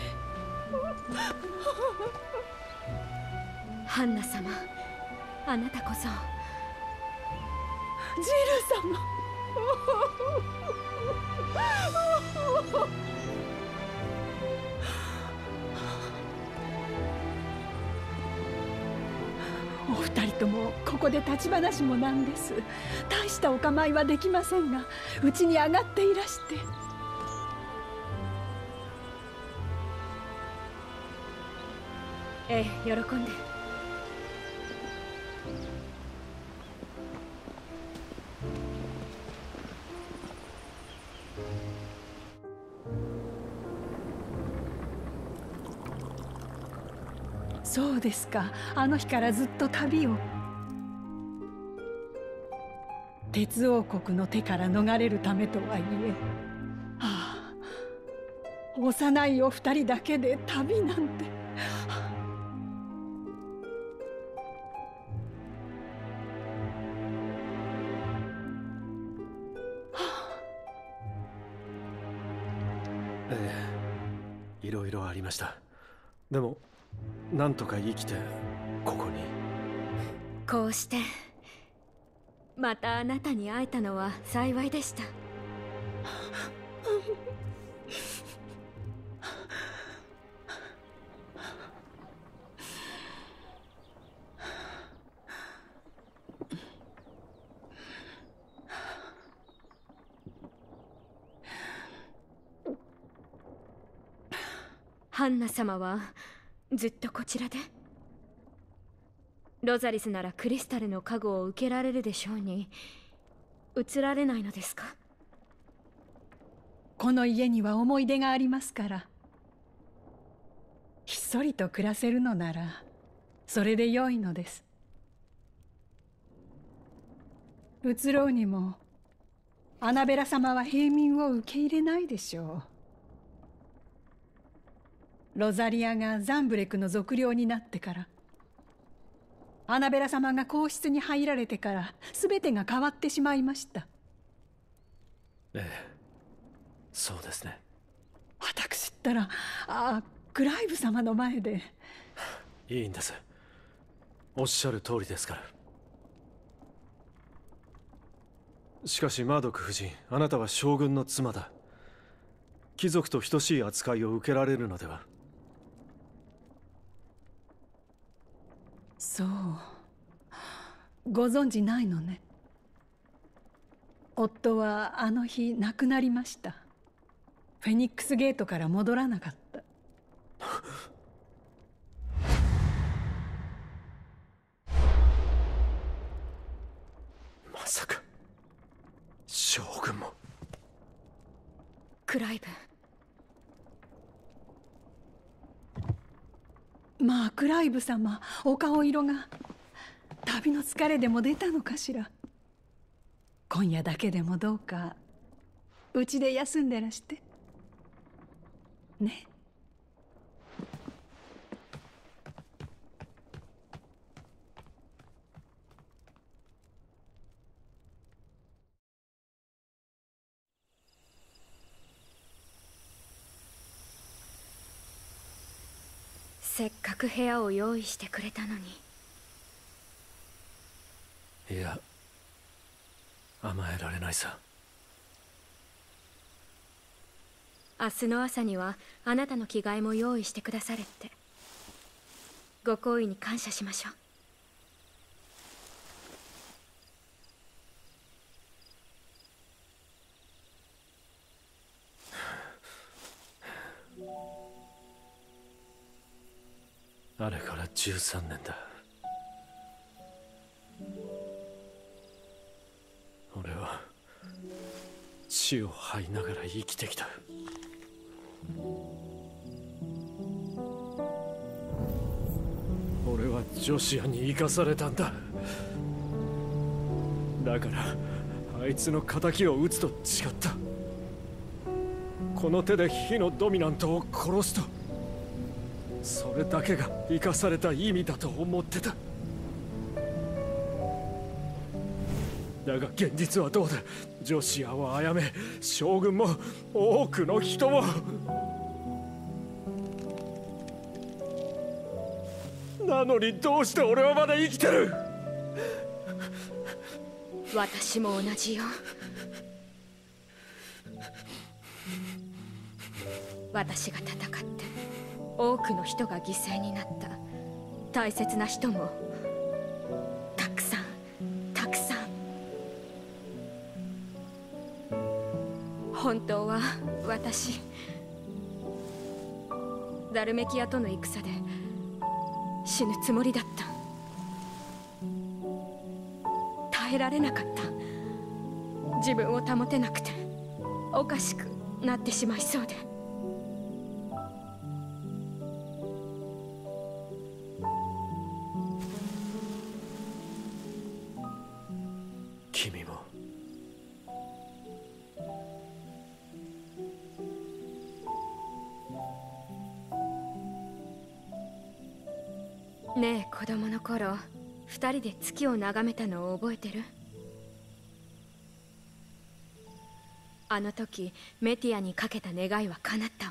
ハンナ様、あなたこそ。 ジル様。お二人ともここで立ち話もなんです。大したお構いはできませんが、うちに上がっていらして。 ええ、喜んで。 そうですか。あの日からずっと旅を。鉄王国の手から逃れるためとはいえ、ああ、幼いお二人だけで旅なんて。 ええ、いろいろありました。でもなんとか生きてここに。 こうしてまたあなたに会えたのは幸いでした。ハンナ様はずっとこちらで？ロザリスならクリスタルの加護を受けられるでしょうに、移られないのですか？ この家には思い出がありますから。ひっそりと暮らせるのならそれで良いのです。移ろうにもアナベラ様は平民を受け入れないでしょう。ロザリアがザンブレクの属領になってから、アナベラ様が皇室に入られてから、全てが変わってしまいました。 ええ、そうですね。 私ったら、クライブ様の前で。 いいんです。おっしゃる通りですから。しかしマードック夫人、あなたは将軍の妻だ。貴族と等しい扱いを受けられるのでは？ そう、ご存じないのね。夫はあの日亡くなりました。フェニックスゲートから戻らなかった。 まさか将軍も。 クライブ。 まあクライブ様、お顔色が。旅の疲れでも出たのかしら。今夜だけでもどうかうちで休んでらしてね。 せっかく部屋を用意してくれたのに。 いや、甘えられないさ。 明日の朝にはあなたの着替えも用意してくだされって。ご好意に感謝しましょう。 あれから13年だ。 死を這いながら生きてきた。俺はジョシアに生かされたんだ。だからあいつの仇を討つと誓った。この手で火のドミナントを殺すと、それだけが生かされた意味だと思ってた。だが現実はどうだ。ジョシアを殺め、将軍も多くの人も。なのにどうして俺はまだ生きてる。 私も同じよ。私が戦って多くの人が犠牲になった。大切な人もたくさんたくさん。本当は私、ダルメキアとの戦で死ぬつもりだった。耐えられなかった。自分を保てなくておかしくなってしまいそうで。 君もねえ、子供の頃二人で月を眺めたのを覚えてる？あの時メティアにかけた願いは叶ったわ。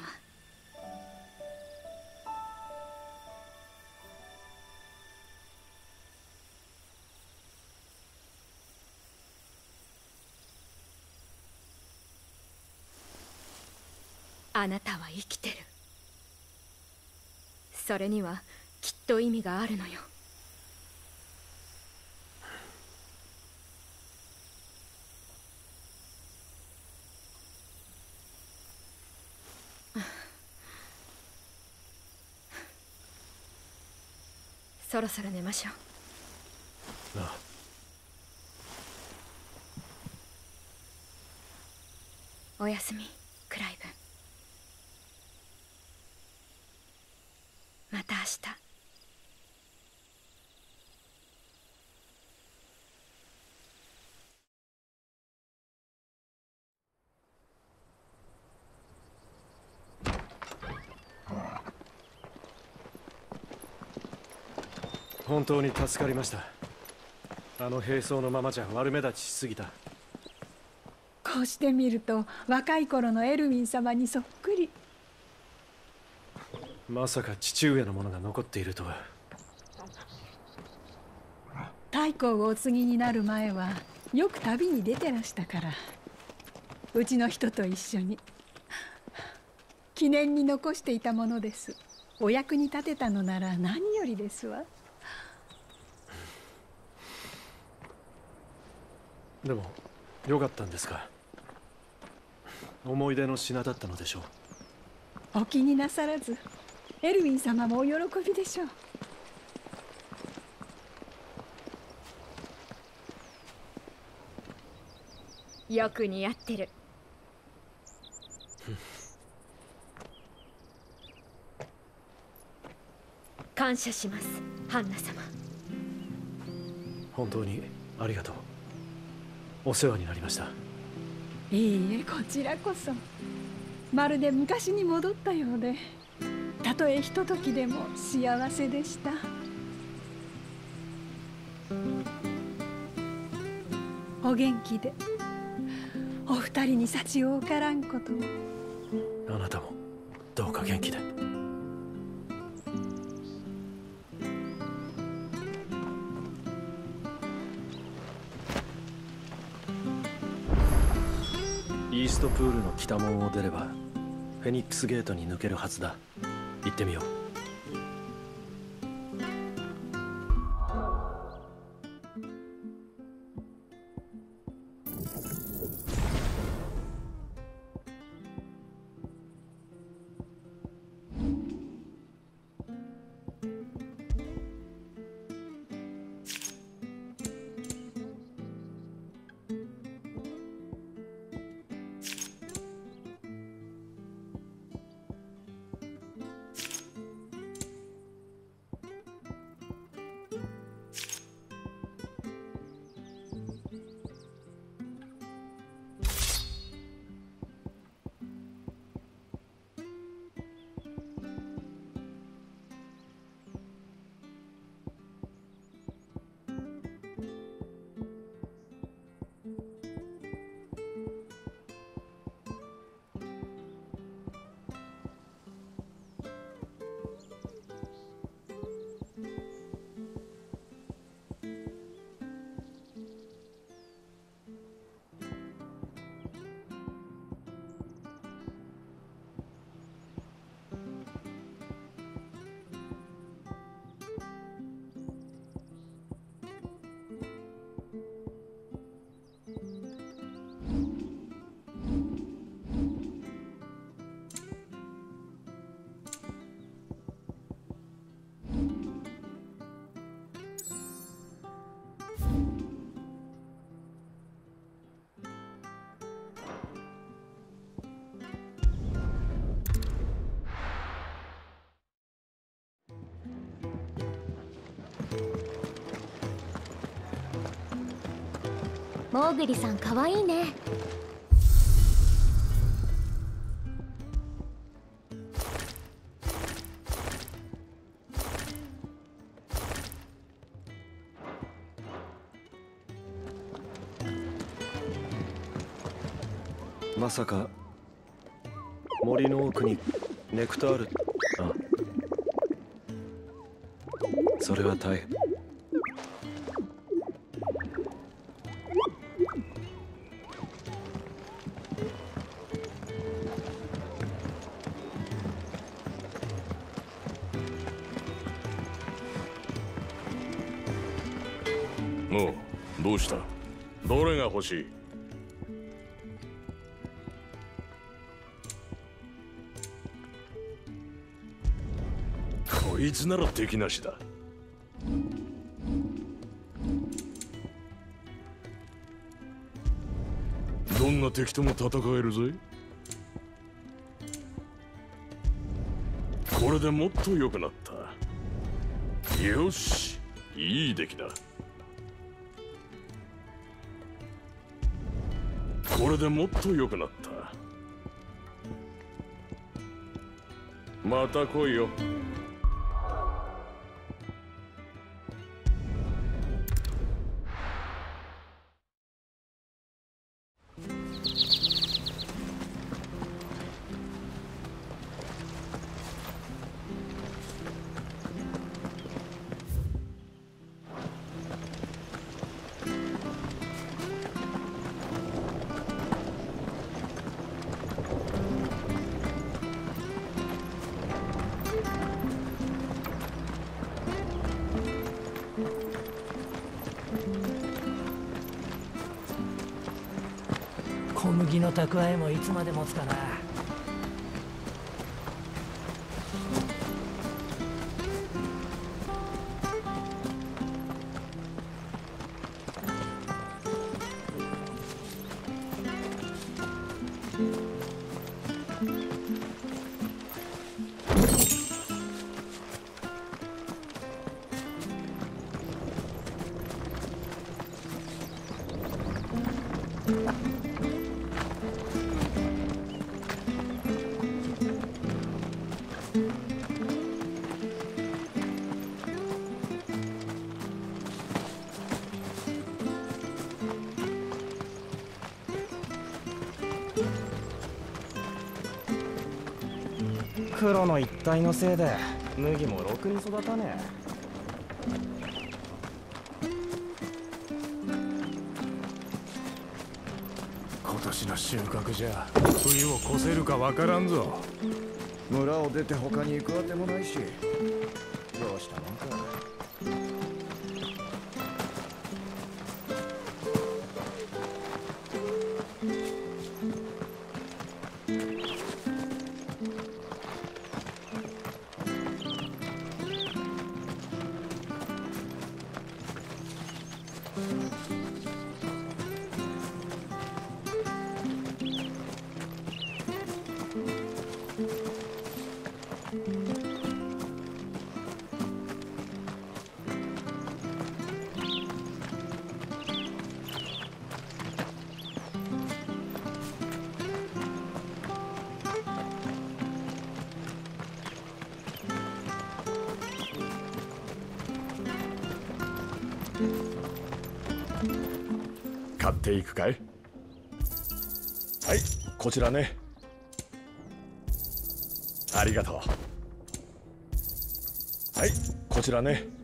あなたは生きてる。それにはきっと意味があるのよ。そろそろ寝ましょう。 ああ。 おやすみ、クライブ。また明日。 本当に助かりました。あの兵装のままじゃ悪目立ちしすぎた。 こうしてみると若い頃のエルウィン様にそっくり。 まさか父上のものが残っているとは。 太后をお継ぎになる前はよく旅に出てらしたから、うちの人と一緒に記念に残していたものです。お役に立てたのなら何よりですわ。 でもよかったんですか。思い出の品だったのでしょう。 お気になさらず。エルウィン様もお喜びでしょう。 よく似合ってる。感謝します、ハンナ様。 本当にありがとう。お世話になりました。 いいえ、こちらこそ。まるで昔に戻ったようで、たとえひとときでも幸せでした。お元気で、お二人に幸多からんことを。 あなたもどうか元気で。イーストプールの北門を出ればフェニックスゲートに抜けるはずだ。行ってみよう。 モーグリさんかわいいね。 まさか森の奥にネクタール。あ、それは大変。 おう、どうした？どれが欲しい？こいつなら敵なしだ。どんな敵とも戦えるぜ。これでもっと良くなった。よし、いい出来だ。これでもっと良くなった。また来いよ。 小麦の蓄えもいつまで持つかな。 黒の一帯のせいで麦もろくに育たねえ。 今年の収穫じゃ冬を越せるかわからんぞ。 村を出て他に行くあてもないし、どうしたもんか。 買っていくかい？はい、こちらね。ありがとう。はい、こちらね。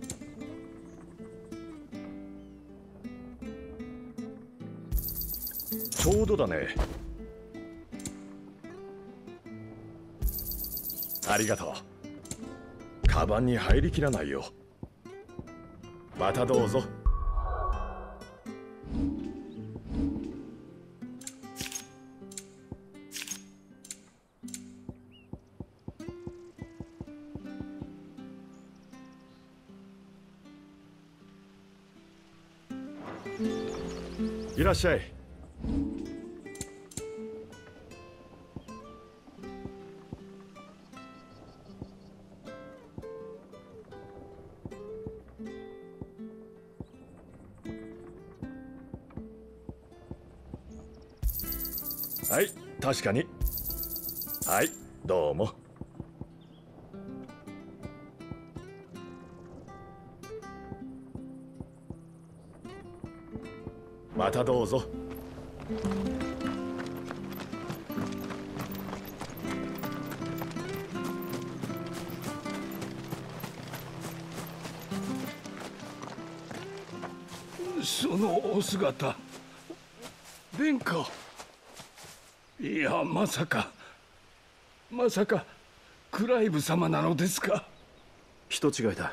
ちょうどだね。ありがとう。カバンに入りきらないよ。またどうぞ。いらっしゃい。 はい、確かに。はい、どうも。またどうぞ。 そのお姿、殿下。いや、まさかクライブ様なのですか？ 人違いだ。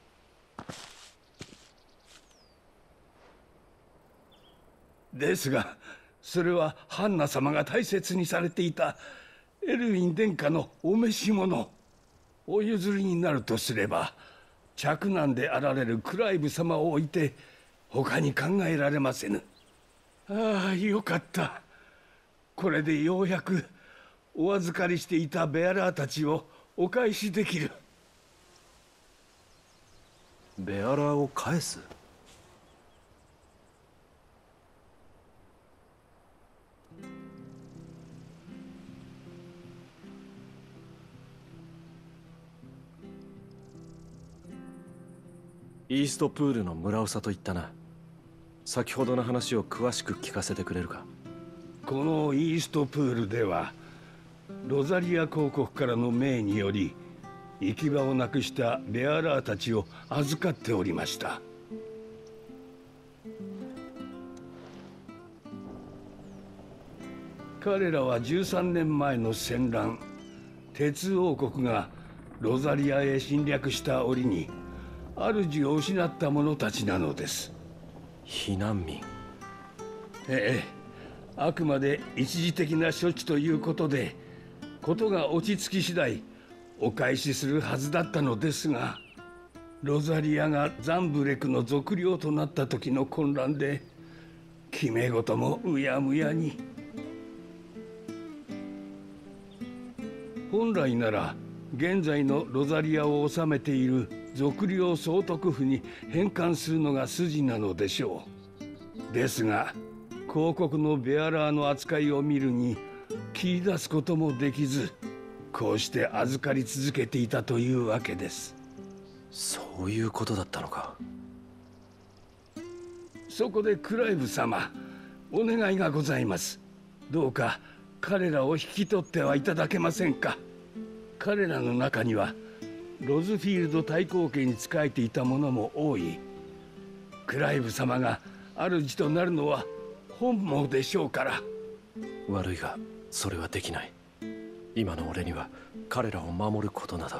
ですが、それはハンナ様が大切にされていたエルウィン殿下のお召し物。お譲りになるとすれば、嫡男であられるクライブ様を置いて他に考えられませぬ。ああ、よかった。これでようやくお預かりしていたベアラーたちをお返しできる。 ベアラーを返す？イーストプールの村長と言ったな。先ほどの話を詳しく聞かせてくれるか？ このイーストプールではロザリア公国からの命により行き場をなくしたベアラーたちを預かっておりました。彼らは13年前の戦乱、鉄王国がロザリアへ侵略した折に主を失った者たちなのです。 避難民？ ええ、あくまで一時的な処置ということで、ことが落ち着き次第お返しするはずだったのですが、ロザリアがザンブレクの属領となった時の混乱で決め事もうやむやに。本来なら現在のロザリアを治めている属領総督府に返還するのが筋なのでしょう。ですが公国のベアラーの扱いを見るに切り出すこともできず、こうして預かり続けていたというわけです。 そういうことだったのか。 そこでクライブ様、お願いがございます。どうか彼らを引き取ってはいただけませんか。彼らの中にはロズフィールド大公家に仕えていた者も多い。クライブ様が主となるのは本望でしょうから。 悪いがそれはできない。今の俺には彼らを守ることなど。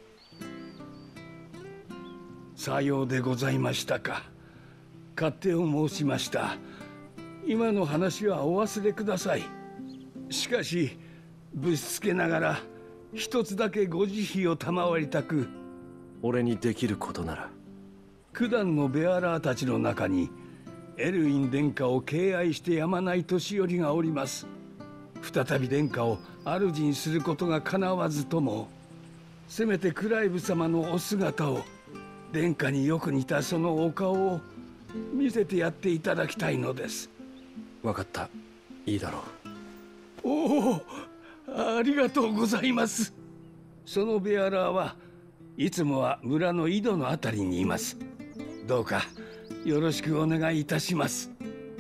さようでございましたか。勝手を申しました。今の話はお忘れください。しかしぶしつけながら一つだけご慈悲を賜りたく。 俺にできることなら。 九段のベアラーたちの中にエルウィン殿下を敬愛してやまない年寄りがおります。再び殿下を主にすることがかなわずとも、せめてクライブ様のお姿を、殿下によく似たそのお顔を見せてやっていただきたいのです。 分かった。いいだろう。おお、ありがとうございます。そのベアラーはいつもは村の井戸のあたりにいます。どうかよろしくお願いいたします。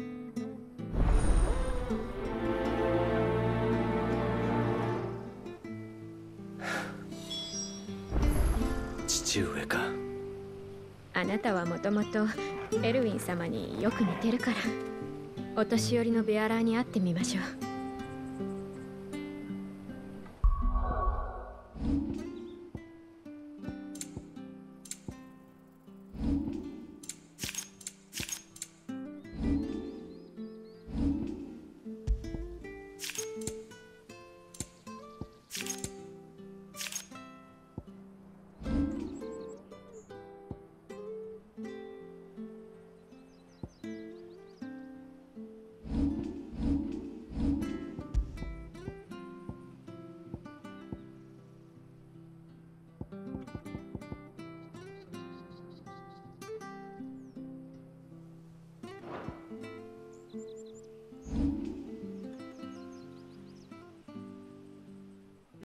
父上か。 あなたはもともとエルウィン様によく似てるから、お年寄りのベアラーに会ってみましょう。